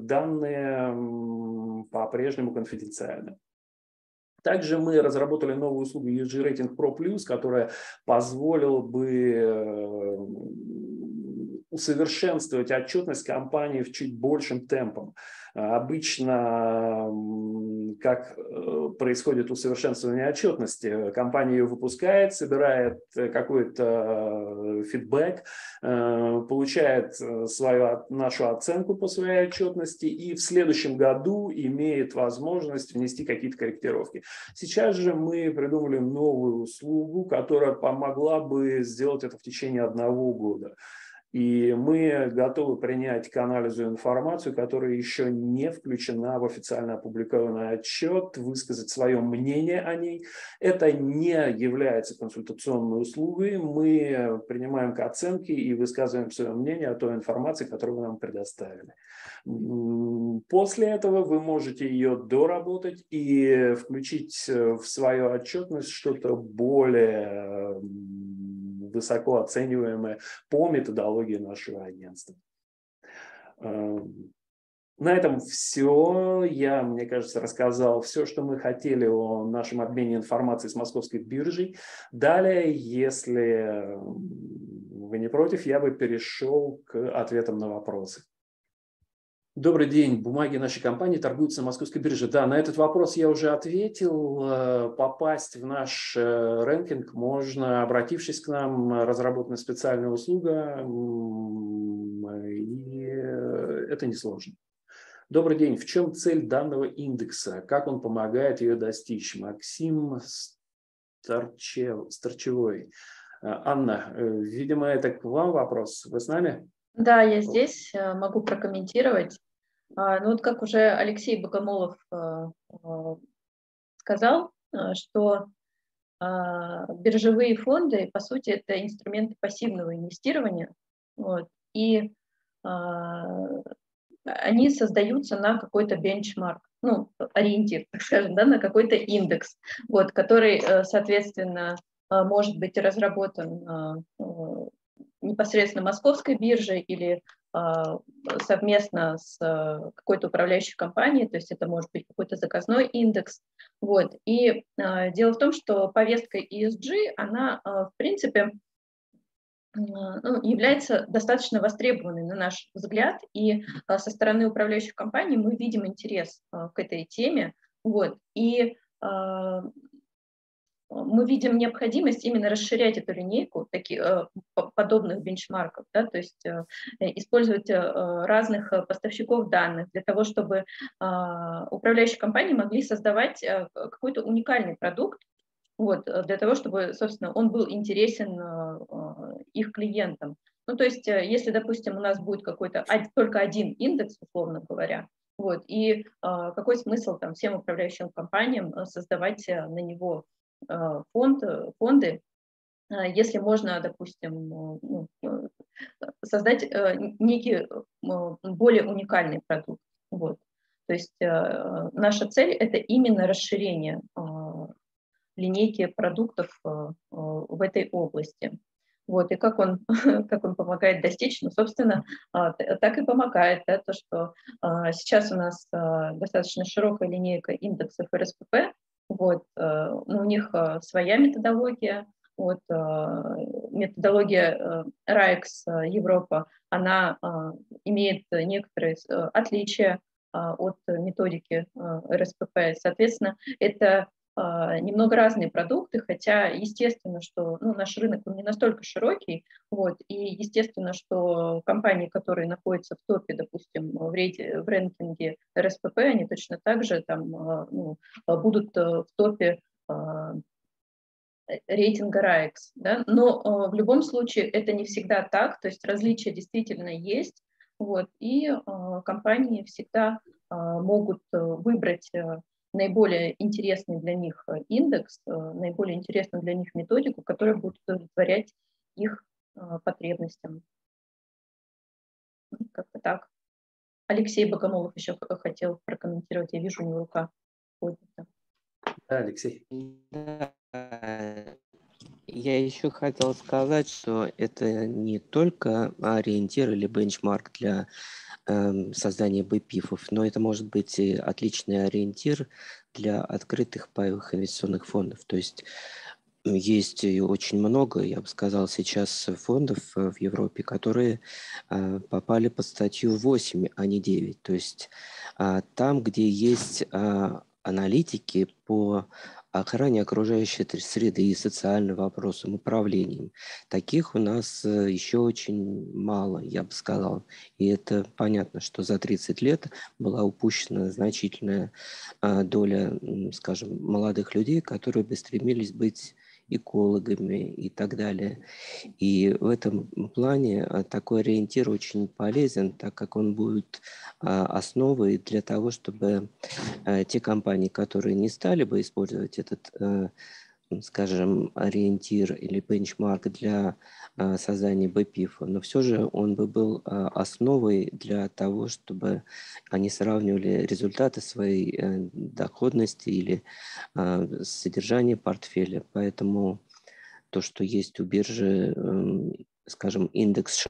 данные по-прежнему конфиденциальны. Также мы разработали новую услугу ESG Rating Pro Plus, которая позволила бы усовершенствовать отчетность компании в чуть большим темпом. Обычно, как происходит усовершенствование отчетности, компания ее выпускает, собирает какой-то фидбэк, получает нашу оценку по своей отчетности и в следующем году имеет возможность внести какие-то корректировки. Сейчас же мы придумали новую услугу, которая помогла бы сделать это в течение 1 года. И мы готовы принять к анализу информацию, которая еще не включена в официально опубликованный отчет, высказать свое мнение о ней. Это не является консультационной услугой. Мы принимаем к оценке и высказываем свое мнение о той информации, которую вы нам предоставили. После этого вы можете ее доработать и включить в свою отчетность что-то более высоко оцениваемое по методологии нашего агентства. На этом все. Я, мне кажется, рассказал все, что мы хотели о нашем обмене информацией с Московской биржей. Далее, если вы не против, я бы перешел к ответам на вопросы. Добрый день. Бумаги нашей компании торгуются на Московской бирже. Да, на этот вопрос я уже ответил. Попасть в наш рэнкинг можно, обратившись к нам, разработана специальная услуга, и это несложно. Добрый день. В чем цель данного индекса? Как он помогает ее достичь? Максим Старчевой. Анна, видимо, это к вам вопрос. Вы с нами? Да, я здесь, могу прокомментировать. Ну вот как уже Алексей Богомолов сказал, что биржевые фонды, по сути, это инструменты пассивного инвестирования, вот, и они создаются на какой-то бенчмарк, ну, ориентир, так скажем, да, на какой-то индекс, вот, который, соответственно, может быть разработан непосредственно Московской биржей или совместно с какой-то управляющей компанией, то есть это может быть какой-то заказной индекс. Вот. И дело в том, что повестка ESG, она, в принципе, является достаточно востребованной, на наш взгляд, и со стороны управляющих компаний мы видим интерес к этой теме. Вот. И мы видим необходимость именно расширять эту линейку подобных бенчмарков, да, то есть использовать разных поставщиков данных для того, чтобы управляющие компании могли создавать какой-то уникальный продукт, вот, для того, чтобы, собственно, он был интересен их клиентам. Ну, то есть, если, допустим, у нас будет какой-то только один индекс, условно говоря, вот, и какой смысл там всем управляющим компаниям создавать на него фонды, если можно, допустим, создать некий более уникальный продукт. Вот. То есть наша цель – это именно расширение линейки продуктов в этой области. Вот, и как он помогает достичь? Ну, собственно, так и помогает, да, то, что сейчас у нас достаточно широкая линейка индексов РСПП, вот, но у них своя методология, вот, методология RAEX Европа, она имеет некоторые отличия от методики РСПП. Соответственно, это немного разные продукты, хотя естественно, что наш рынок он не настолько широкий, вот, и естественно, что компании, которые находятся в топе, допустим, в рэнкинге РСПП, они точно так же там, будут в топе рейтинга RAEX, да? Но в любом случае это не всегда так, то есть различия действительно есть, вот, и компании всегда могут выбрать наиболее интересный для них индекс, наиболее интересную для них методику, которая будет удовлетворять их потребностям. Как-то так. Алексей Богомолов еще хотел прокомментировать, я вижу, у него рука поднята. Да, Алексей. Я еще хотел сказать, что это не только ориентир или бенчмарк для создания БПИФов, но это может быть и отличный ориентир для открытых паевых инвестиционных фондов. То есть Есть и очень много, я бы сказал, сейчас фондов в Европе, которые попали под статью 8, а не 9. То есть там, где есть аналитики по охране окружающей среды и социальным вопросам, управлением, таких у нас еще очень мало, я бы сказал. И это понятно, что за 30 лет была упущена значительная доля, скажем, молодых людей, которые бы стремились быть экологами и так далее. И в этом плане такой ориентир очень полезен, так как он будет основой для того, чтобы те компании, которые не стали бы использовать этот, скажем, ориентир или бенчмарк для создания БПИФ, но все же он бы был основой для того, чтобы они сравнивали результаты своей доходности или содержания портфеля. Поэтому то, что есть у биржи, скажем, индекс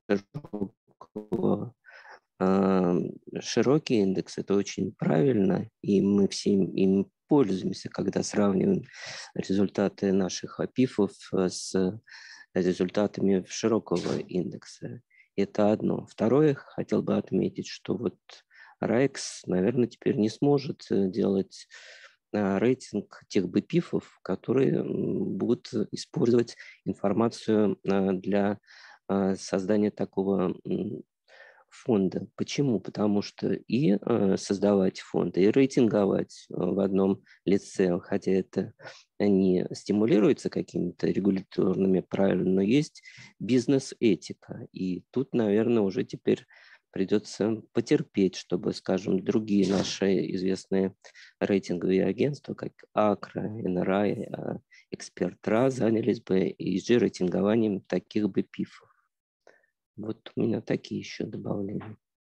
широкий индекс, это очень правильно, и мы всем им пользуемся, когда сравниваем результаты наших АПИФов с результатами широкого индекса. Это одно. Второе, хотел бы отметить, что вот РАЭКС, наверное, теперь не сможет делать рейтинг тех БПИФов, которые будут использовать информацию для создания такого фонда. Почему? Потому что и создавать фонды, и рейтинговать в одном лице, хотя это не стимулируется какими-то регуляторными правилами, но есть бизнес-этика. И тут, наверное, уже теперь придется потерпеть, чтобы, скажем, другие наши известные рейтинговые агентства, как АКРА, НРА, Экспертра, занялись бы ESG-рейтингованием таких бы ПИФов. Вот у меня такие еще добавления.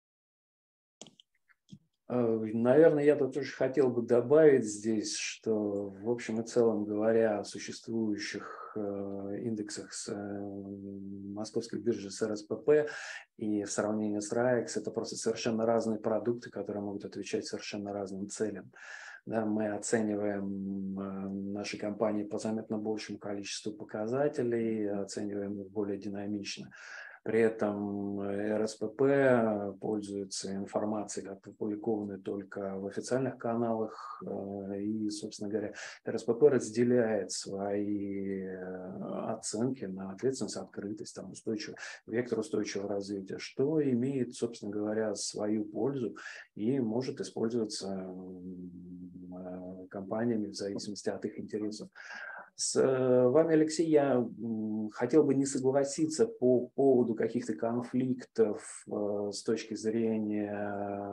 Наверное, я тут тоже хотел бы добавить здесь, что в общем и целом говоря о существующих индексах с Московской биржи с РСПП и в сравнении с РАЭКС, это просто совершенно разные продукты, которые могут отвечать совершенно разным целям. Да, мы оцениваем наши компании по заметно большему количеству показателей, оцениваем их более динамично. При этом РСПП пользуется информацией, опубликованной только в официальных каналах. И, собственно говоря, РСПП разделяет свои оценки на ответственность, открытость, там, вектор устойчивого развития, что имеет, собственно говоря, свою пользу и может использоваться компаниями в зависимости от их интересов. С вами, Алексей, я хотел бы не согласиться по поводу каких-то конфликтов с точки зрения,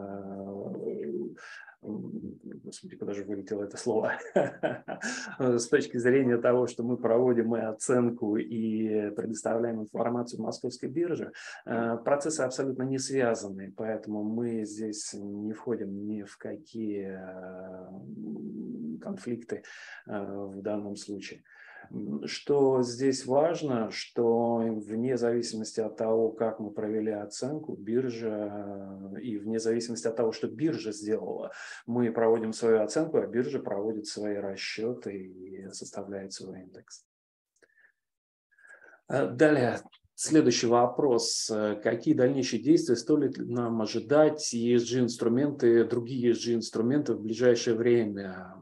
господи, куда же вылетело это слово, с точки зрения того, что мы проводим и оценку, и предоставляем информацию Московской бирже. Процессы абсолютно не связаны, поэтому мы здесь не входим ни в какие конфликты в данном случае. Что здесь важно, что вне зависимости от того, как мы провели оценку, биржа, и вне зависимости от того, что биржа сделала, мы проводим свою оценку, а биржа проводит свои расчеты и составляет свой индекс. Далее. Следующий вопрос. Какие дальнейшие действия стоит ли нам ожидать ESG-инструменты, другие ESG-инструменты в ближайшее время?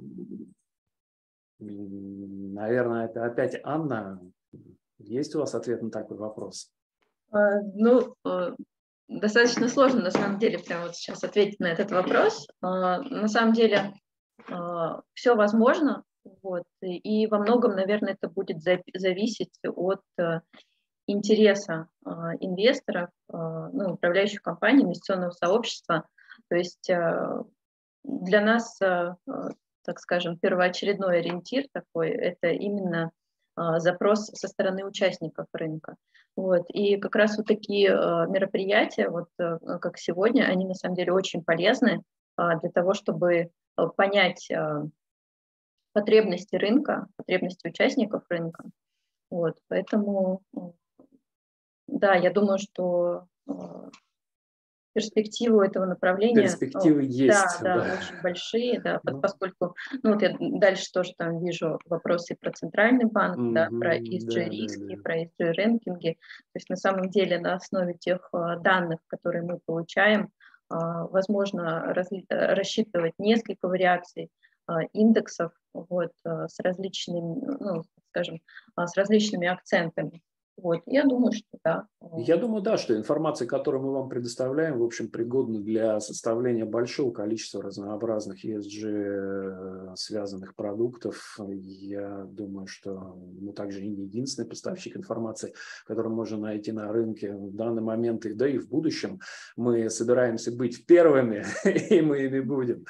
Наверное, это опять Анна. Есть у вас ответ на такой вопрос? Ну, достаточно сложно, на самом деле, прямо вот сейчас ответить на этот вопрос. На самом деле, все возможно, вот, и во многом, наверное, это будет зависеть от интереса инвесторов, ну, управляющих компаний, инвестиционного сообщества. То есть для нас, так скажем, первоочередной ориентир такой – это именно запрос со стороны участников рынка. Вот. И как раз вот такие мероприятия, вот как сегодня, они на самом деле очень полезны для того, чтобы понять потребности рынка, потребности участников рынка. Вот. Поэтому, да, я думаю, что перспективы этого направления, Перспективы есть, да. очень большие, да, поскольку, вот я дальше тоже там вижу вопросы про центральный банк, да, про ESG-риски, про ESG-рэнкинги. То есть на самом деле на основе тех данных, которые мы получаем, возможно рассчитывать несколько вариаций индексов с различными, скажем, с различными акцентами. Я думаю, что да. Я думаю, да, что информация, которую мы вам предоставляем, в общем, пригодна для составления большого количества разнообразных ESG-связанных продуктов. Я думаю, что мы также и не единственный поставщик информации, которую можно найти на рынке в данный момент, да и в будущем. Мы собираемся быть первыми, и мы ими будем.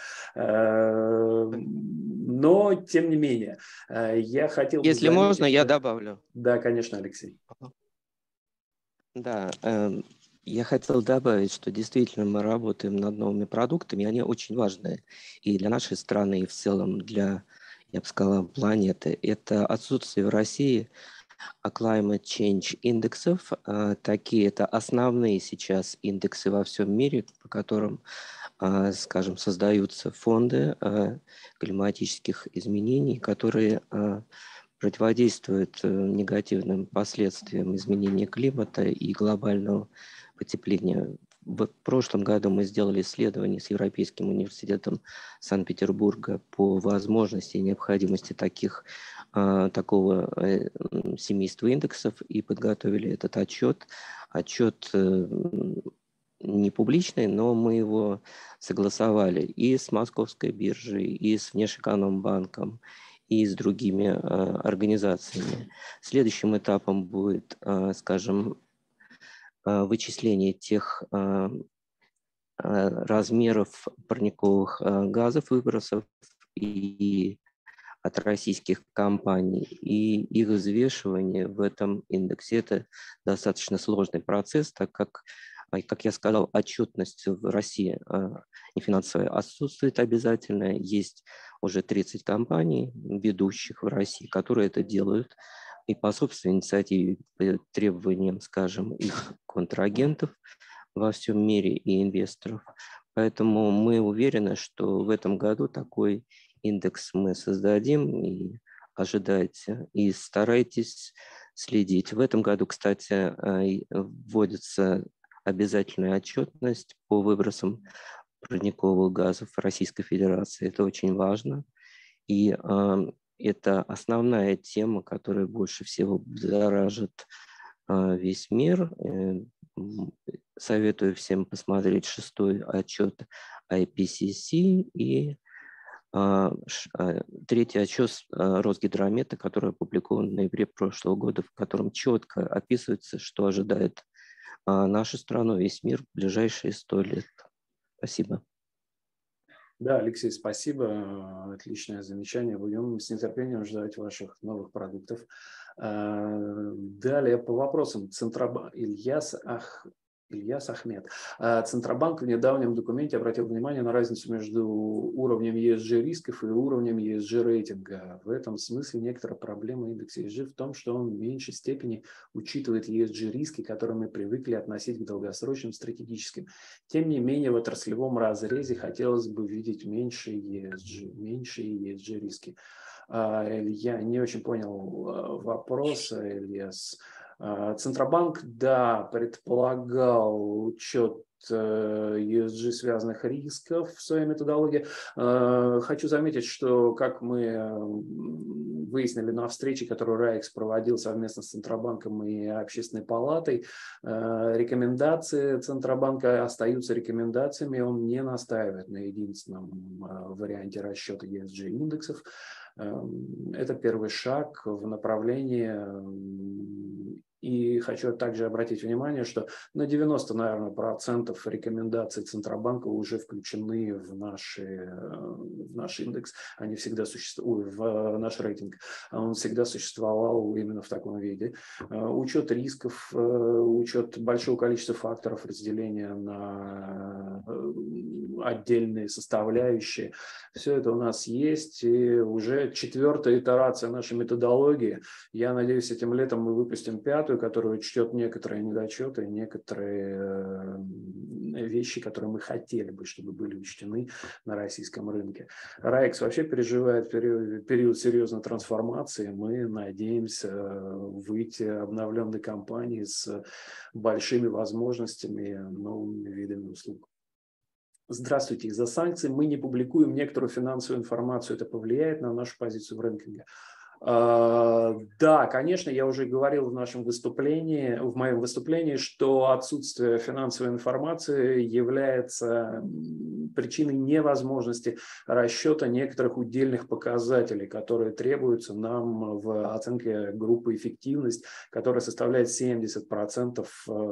Но, тем не менее, я хотел бы Если заметить, можно, я добавлю. Да, конечно, Алексей. Да, я хотел добавить, что действительно мы работаем над новыми продуктами, и они очень важны и для нашей страны, и в целом для, я бы сказал, планеты. Это отсутствие в России climate change индексов. Такие это основные сейчас индексы во всем мире, по которым, скажем, создаются фонды климатических изменений, которые противодействует негативным последствиям изменения климата и глобального потепления. В прошлом году мы сделали исследование с Европейским университетом Санкт-Петербурга по возможности и необходимости такого семейства индексов и подготовили этот отчет. Отчет не публичный, но мы его согласовали и с Московской биржей, и с Внешэкономбанком, и с другими организациями. Следующим этапом будет, скажем, вычисление тех размеров парниковых газов, выбросов и от российских компаний, и их взвешивание в этом индексе. Это достаточно сложный процесс, так как я сказал, отчетность в России нефинансовая отсутствует обязательно. Есть уже 30 компаний, ведущих в России, которые это делают. И по собственной инициативе, по требованиям, скажем, их контрагентов во всем мире и инвесторов. Поэтому мы уверены, что в этом году такой индекс мы создадим, и ожидайте, и старайтесь следить. В этом году, кстати, вводится обязательная отчетность по выбросам парниковых газов Российской Федерации. Это очень важно. И это основная тема, которая больше всего будоражит весь мир. Советую всем посмотреть 6-й отчет IPCC и 3-й отчет Росгидромета, который опубликован в ноябре прошлого года, в котором четко описывается, что ожидает нашу страну, весь мир в ближайшие 100 лет. Спасибо. Да, Алексей, спасибо. Отличное замечание. Будем с нетерпением ждать ваших новых продуктов. Далее по вопросам. Ильяс Ахмед. Центробанк в недавнем документе обратил внимание на разницу между уровнем ESG-рисков и уровнем ESG-рейтинга. В этом смысле некоторая проблема индекса ESG в том, что он в меньшей степени учитывает ESG-риски, которые мы привыкли относить к долгосрочным стратегическим. Тем не менее, в отраслевом разрезе хотелось бы видеть меньшие ESG-риски. Я не очень понял вопрос, Ильяс. Центробанк, да, предполагал учет ESG-связанных рисков в своей методологии. Хочу заметить, что, как мы выяснили на встрече, которую РАЭКС проводил совместно с Центробанком и Общественной палатой, рекомендации Центробанка остаются рекомендациями, он не настаивает на единственном варианте расчета ESG-индексов. Это первый шаг в направлении. И хочу также обратить внимание, что на 90%, наверное, рекомендаций Центробанка уже включены в наш индекс. Они всегда существуют, в наш рейтинг. Он всегда существовал именно в таком виде. Учет рисков, учет большого количества факторов, разделения на отдельные составляющие. Все это у нас есть. И уже 4-я итерация нашей методологии. Я надеюсь, этим летом мы выпустим 5-ю, которая учтет некоторые недочеты, некоторые вещи, которые мы хотели бы, чтобы были учтены на российском рынке. РАЭКС вообще переживает период серьезной трансформации. Мы надеемся выйти обновленной компанией с большими возможностями, новыми видами услуг. Здравствуйте. Из-за санкций мы не публикуем некоторую финансовую информацию. Это повлияет на нашу позицию в рынке? Да, конечно, я уже говорил в моем выступлении, что отсутствие финансовой информации является причиной невозможности расчета некоторых удельных показателей, которые требуются нам в оценке группы эффективность, которая составляет 70%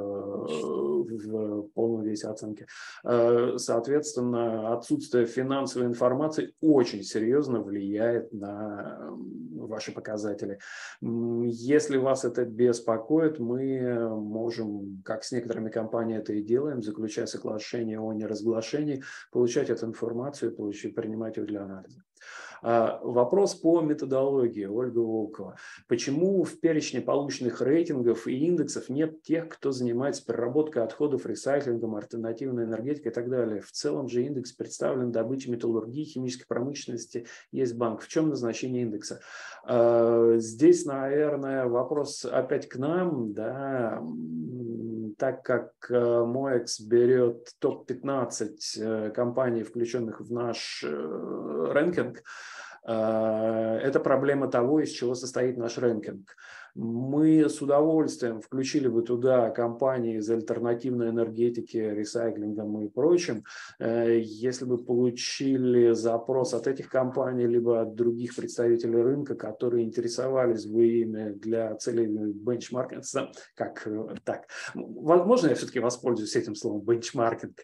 в полном весе оценки. Соответственно, отсутствие финансовой информации очень серьезно влияет на ваши показатели. Если вас это беспокоит, мы можем, как с некоторыми компаниями это и делаем, заключать соглашение о неразглашении, получать эту информацию, принимать ее для анализа. Вопрос по методологии, Ольга Волкова. Почему в перечне полученных рейтингов и индексов нет тех, кто занимается переработкой отходов, ресайклингом, альтернативной энергетикой и так далее? В целом же индекс представлен добычей металлургии, химической промышленности, есть банк. В чем назначение индекса? Здесь, наверное, вопрос опять к нам, да, так как МОЭКС берет топ-15 компаний, включенных в наш рэнкинг, это проблема того, из чего состоит наш рэнкинг. Мы с удовольствием включили бы туда компании из альтернативной энергетики, ресайклингом и прочим, если бы получили запрос от этих компаний, либо от других представителей рынка, которые интересовались бы ими для целей бенчмаркинга. Как так? Возможно, я все-таки воспользуюсь этим словом бенчмаркинг.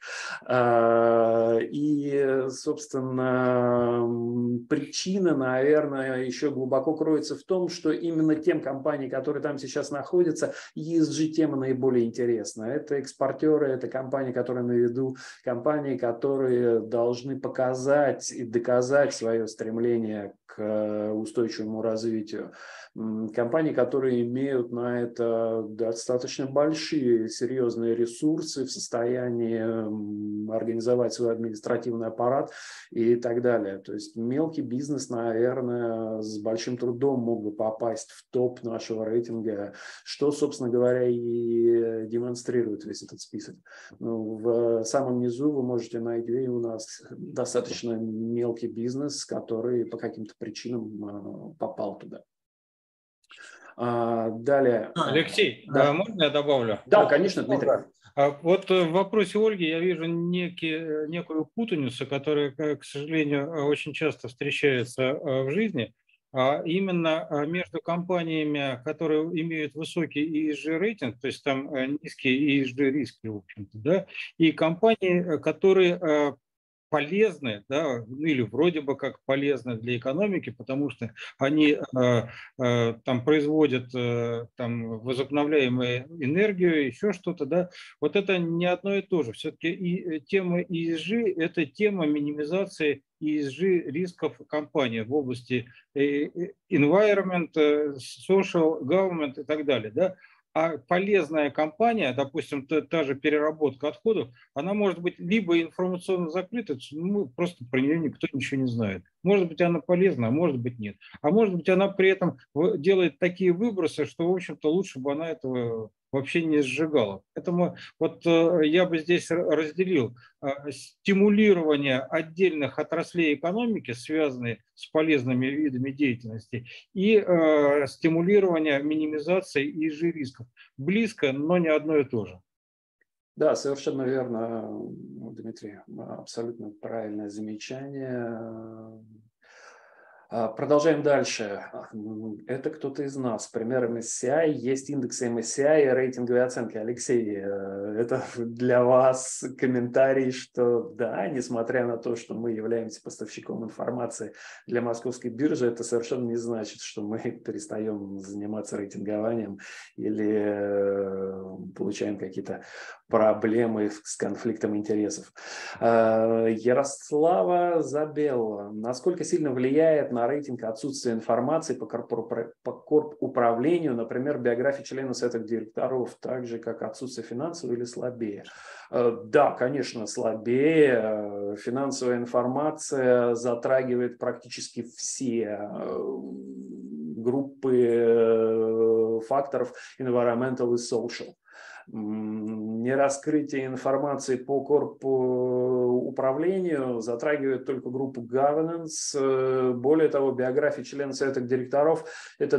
И, собственно, причина, наверное, еще глубоко кроется в том, что именно тем компаниям, которые там сейчас находятся, ESG-тема наиболее интересна. Это экспортеры, это компании, которые на виду, компании, которые должны показать и доказать свое стремление к устойчивому развитию. Компании, которые имеют на это достаточно большие, серьезные ресурсы, в состоянии организовать свой административный аппарат и так далее. То есть мелкий бизнес, наверное, с большим трудом мог бы попасть в топ нашего рейтинга, что, собственно говоря, и демонстрирует весь этот список. В самом низу вы можете найти у нас достаточно мелкий бизнес, который по каким-то причинам попал туда. Далее. Алексей, да. Можно я добавлю? Да, конечно, Дмитрий. Вот в вопросе Ольги я вижу некую путаницу, которая, к сожалению, очень часто встречается в жизни. Именно между компаниями, которые имеют высокий ESG-рейтинг, то есть там низкие ESG-риски, в общем-то, да, и компании, которые полезны, да, или вроде бы как полезны для экономики, потому что они там производят там возобновляемую энергию, еще что-то, да. Вот это не одно и то же. Все-таки и тема ESG – это тема минимизации ESG рисков компании в области environment, social, government и так далее, да. А полезная компания, допустим, та же переработка отходов, она может быть либо информационно закрыта, просто про нее никто ничего не знает. Может быть, она полезна, а может быть, нет. А может быть, она при этом делает такие выбросы, что, в общем-то, лучше бы она этого вообще не сжигала. Поэтому вот я бы здесь разделил стимулирование отдельных отраслей экономики, связанные с полезными видами деятельности, и стимулирование минимизации ESG рисков. Близко, но не одно и то же. Да, совершенно верно, Дмитрий, абсолютно правильное замечание. Продолжаем дальше. Это кто-то из нас. Пример MSCI. Есть индексы MSCI и рейтинговые оценки. Алексей, это для вас комментарий, что да, несмотря на то, что мы являемся поставщиком информации для московской биржи, это совершенно не значит, что мы перестаем заниматься рейтингованием или получаем какие-то проблемы с конфликтом интересов. Ярослава Забелова. Насколько сильно влияет на рейтинг отсутствие информации по корпуправлению, например, биографии членов совета директоров, так же, как отсутствие финансового, или слабее? Да, конечно, слабее. Финансовая информация затрагивает практически все группы факторов environmental и social. Нераскрытие информации по корпуправлению затрагивает только группу governance. Более того, биография членов совета директоров – это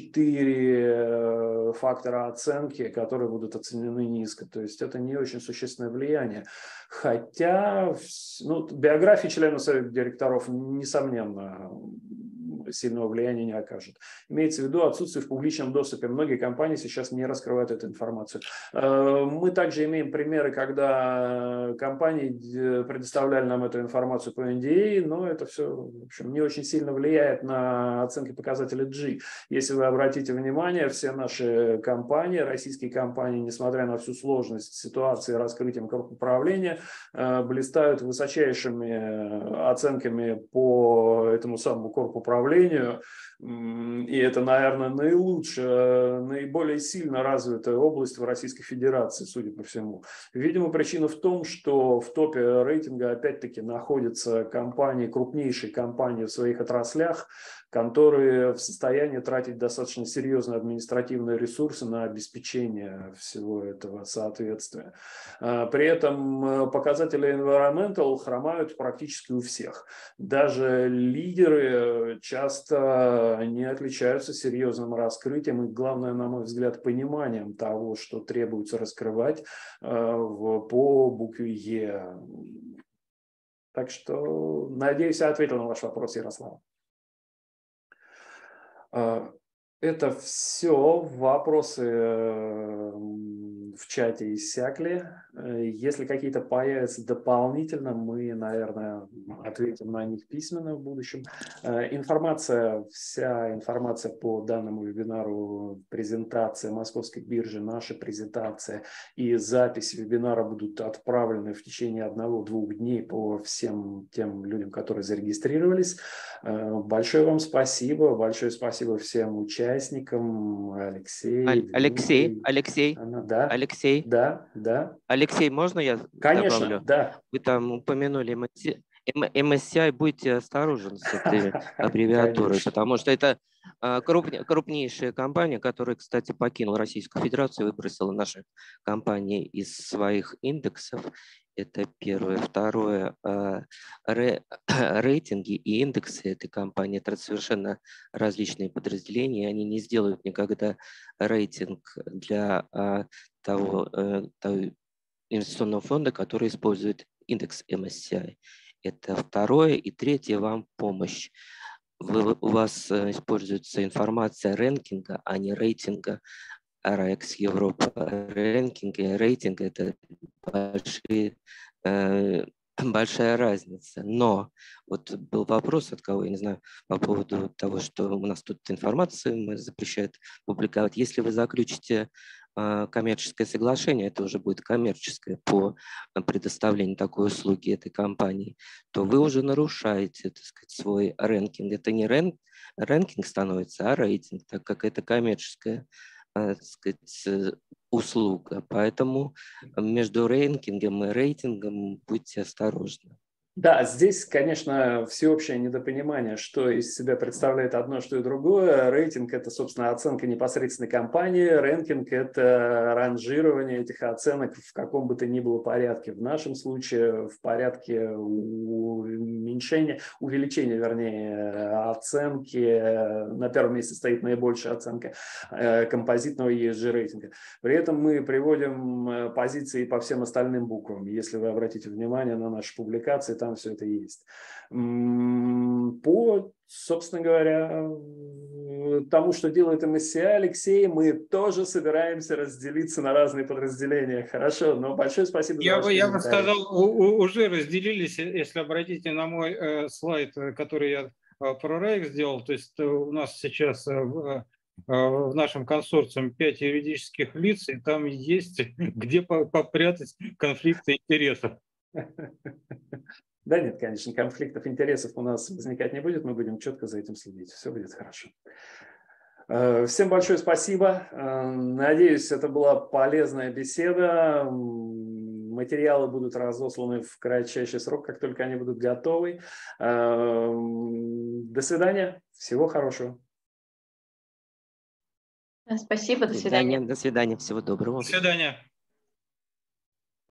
3-4 фактора оценки, которые будут оценены низко. То есть это не очень существенное влияние. Хотя биография членов совета директоров, несомненно, сильного влияния не окажет. Имеется в виду отсутствие в публичном доступе. Многие компании сейчас не раскрывают эту информацию. Мы также имеем примеры, когда компании предоставляли нам эту информацию по NDA, но это все, в общем, не очень сильно влияет на оценки показателя G. Если вы обратите внимание, все наши компании, российские компании, несмотря на всю сложность ситуации раскрытием корпуправления, блистают высочайшими оценками по этому самому корпуправлению. И это, наверное, наилучшая, наиболее сильно развитая область в Российской Федерации, судя по всему. Видимо, причина в том, что в топе рейтинга опять-таки находятся компании, крупнейшие компании в своих отраслях, которые в состоянии тратить достаточно серьезные административные ресурсы на обеспечение всего этого соответствия. При этом показатели environmental хромают практически у всех. Даже лидеры часто не отличаются серьезным раскрытием и, главное, на мой взгляд, пониманием того, что требуется раскрывать по букве Е. Так что, надеюсь, я ответил на ваш вопрос, Ярослав. Это все. Вопросы в чате иссякли. Если какие-то появятся дополнительно, мы, наверное, ответим на них письменно в будущем. Вся информация по данному вебинару, презентация Московской биржи, наша презентация и запись вебинара будут отправлены в течение 1-2 дней по всем тем людям, которые зарегистрировались. Большое вам спасибо. Большое спасибо всем участникам. Алексей. Да. Алексей. Да. Алексей, можно я Конечно, добавлю? да. Вы там упомянули MSCI, будьте осторожны с этой аббревиатурой, потому что это крупнейшая компания, которая, кстати, покинула Российскую Федерацию, выбросила наши компании из своих индексов. Это первое. Второе, рейтинги и индексы этой компании – это совершенно различные подразделения. Они не сделают никогда рейтинг для того инвестиционного фонда, который использует индекс MSCI. Это второе. И третье, вам помощь. У вас используется информация рэнкинга, а не рейтинга. RX Европа. Рэнкинг и рейтинг – это большая разница. Но вот был вопрос от кого, я не знаю, по поводу того, что у нас тут информация, мы запрещают публиковать. Если вы заключите коммерческое соглашение, это уже будет коммерческое по предоставлению такой услуги этой компании, то вы уже нарушаете, так сказать, свой рэнкинг. Это не рэнкинг становится, а рейтинг, так как это коммерческая, так сказать, услуга. Поэтому между рэнкингом и рейтингом будьте осторожны. Да, здесь, конечно, всеобщее недопонимание, что из себя представляет одно, что и другое. Рейтинг – это, собственно, оценка непосредственной компании. Рэнкинг – это ранжирование этих оценок в каком бы то ни было порядке. В нашем случае в порядке увеличения, оценки. На первом месте стоит наибольшая оценка композитного ESG рейтинга. При этом мы приводим позиции по всем остальным буквам. Если вы обратите внимание на наши публикации, там все это есть. По, собственно говоря, тому, что делает MSCI, Алексей, мы тоже собираемся разделиться на разные подразделения. Хорошо, но большое спасибо за ваш комментарий. Я бы сказал, уже разделились, если обратите на мой слайд, который я про РАИК сделал. То есть у нас сейчас в нашем консорциуме 5 юридических лиц, и там есть где попрятать конфликты интересов. Да нет, конечно, конфликтов интересов у нас возникать не будет, мы будем четко за этим следить, все будет хорошо. Всем большое спасибо. Надеюсь, это была полезная беседа. Материалы будут разосланы в кратчайший срок, как только они будут готовы. До свидания. Всего хорошего. Спасибо, до свидания. До свидания, всего доброго. До свидания.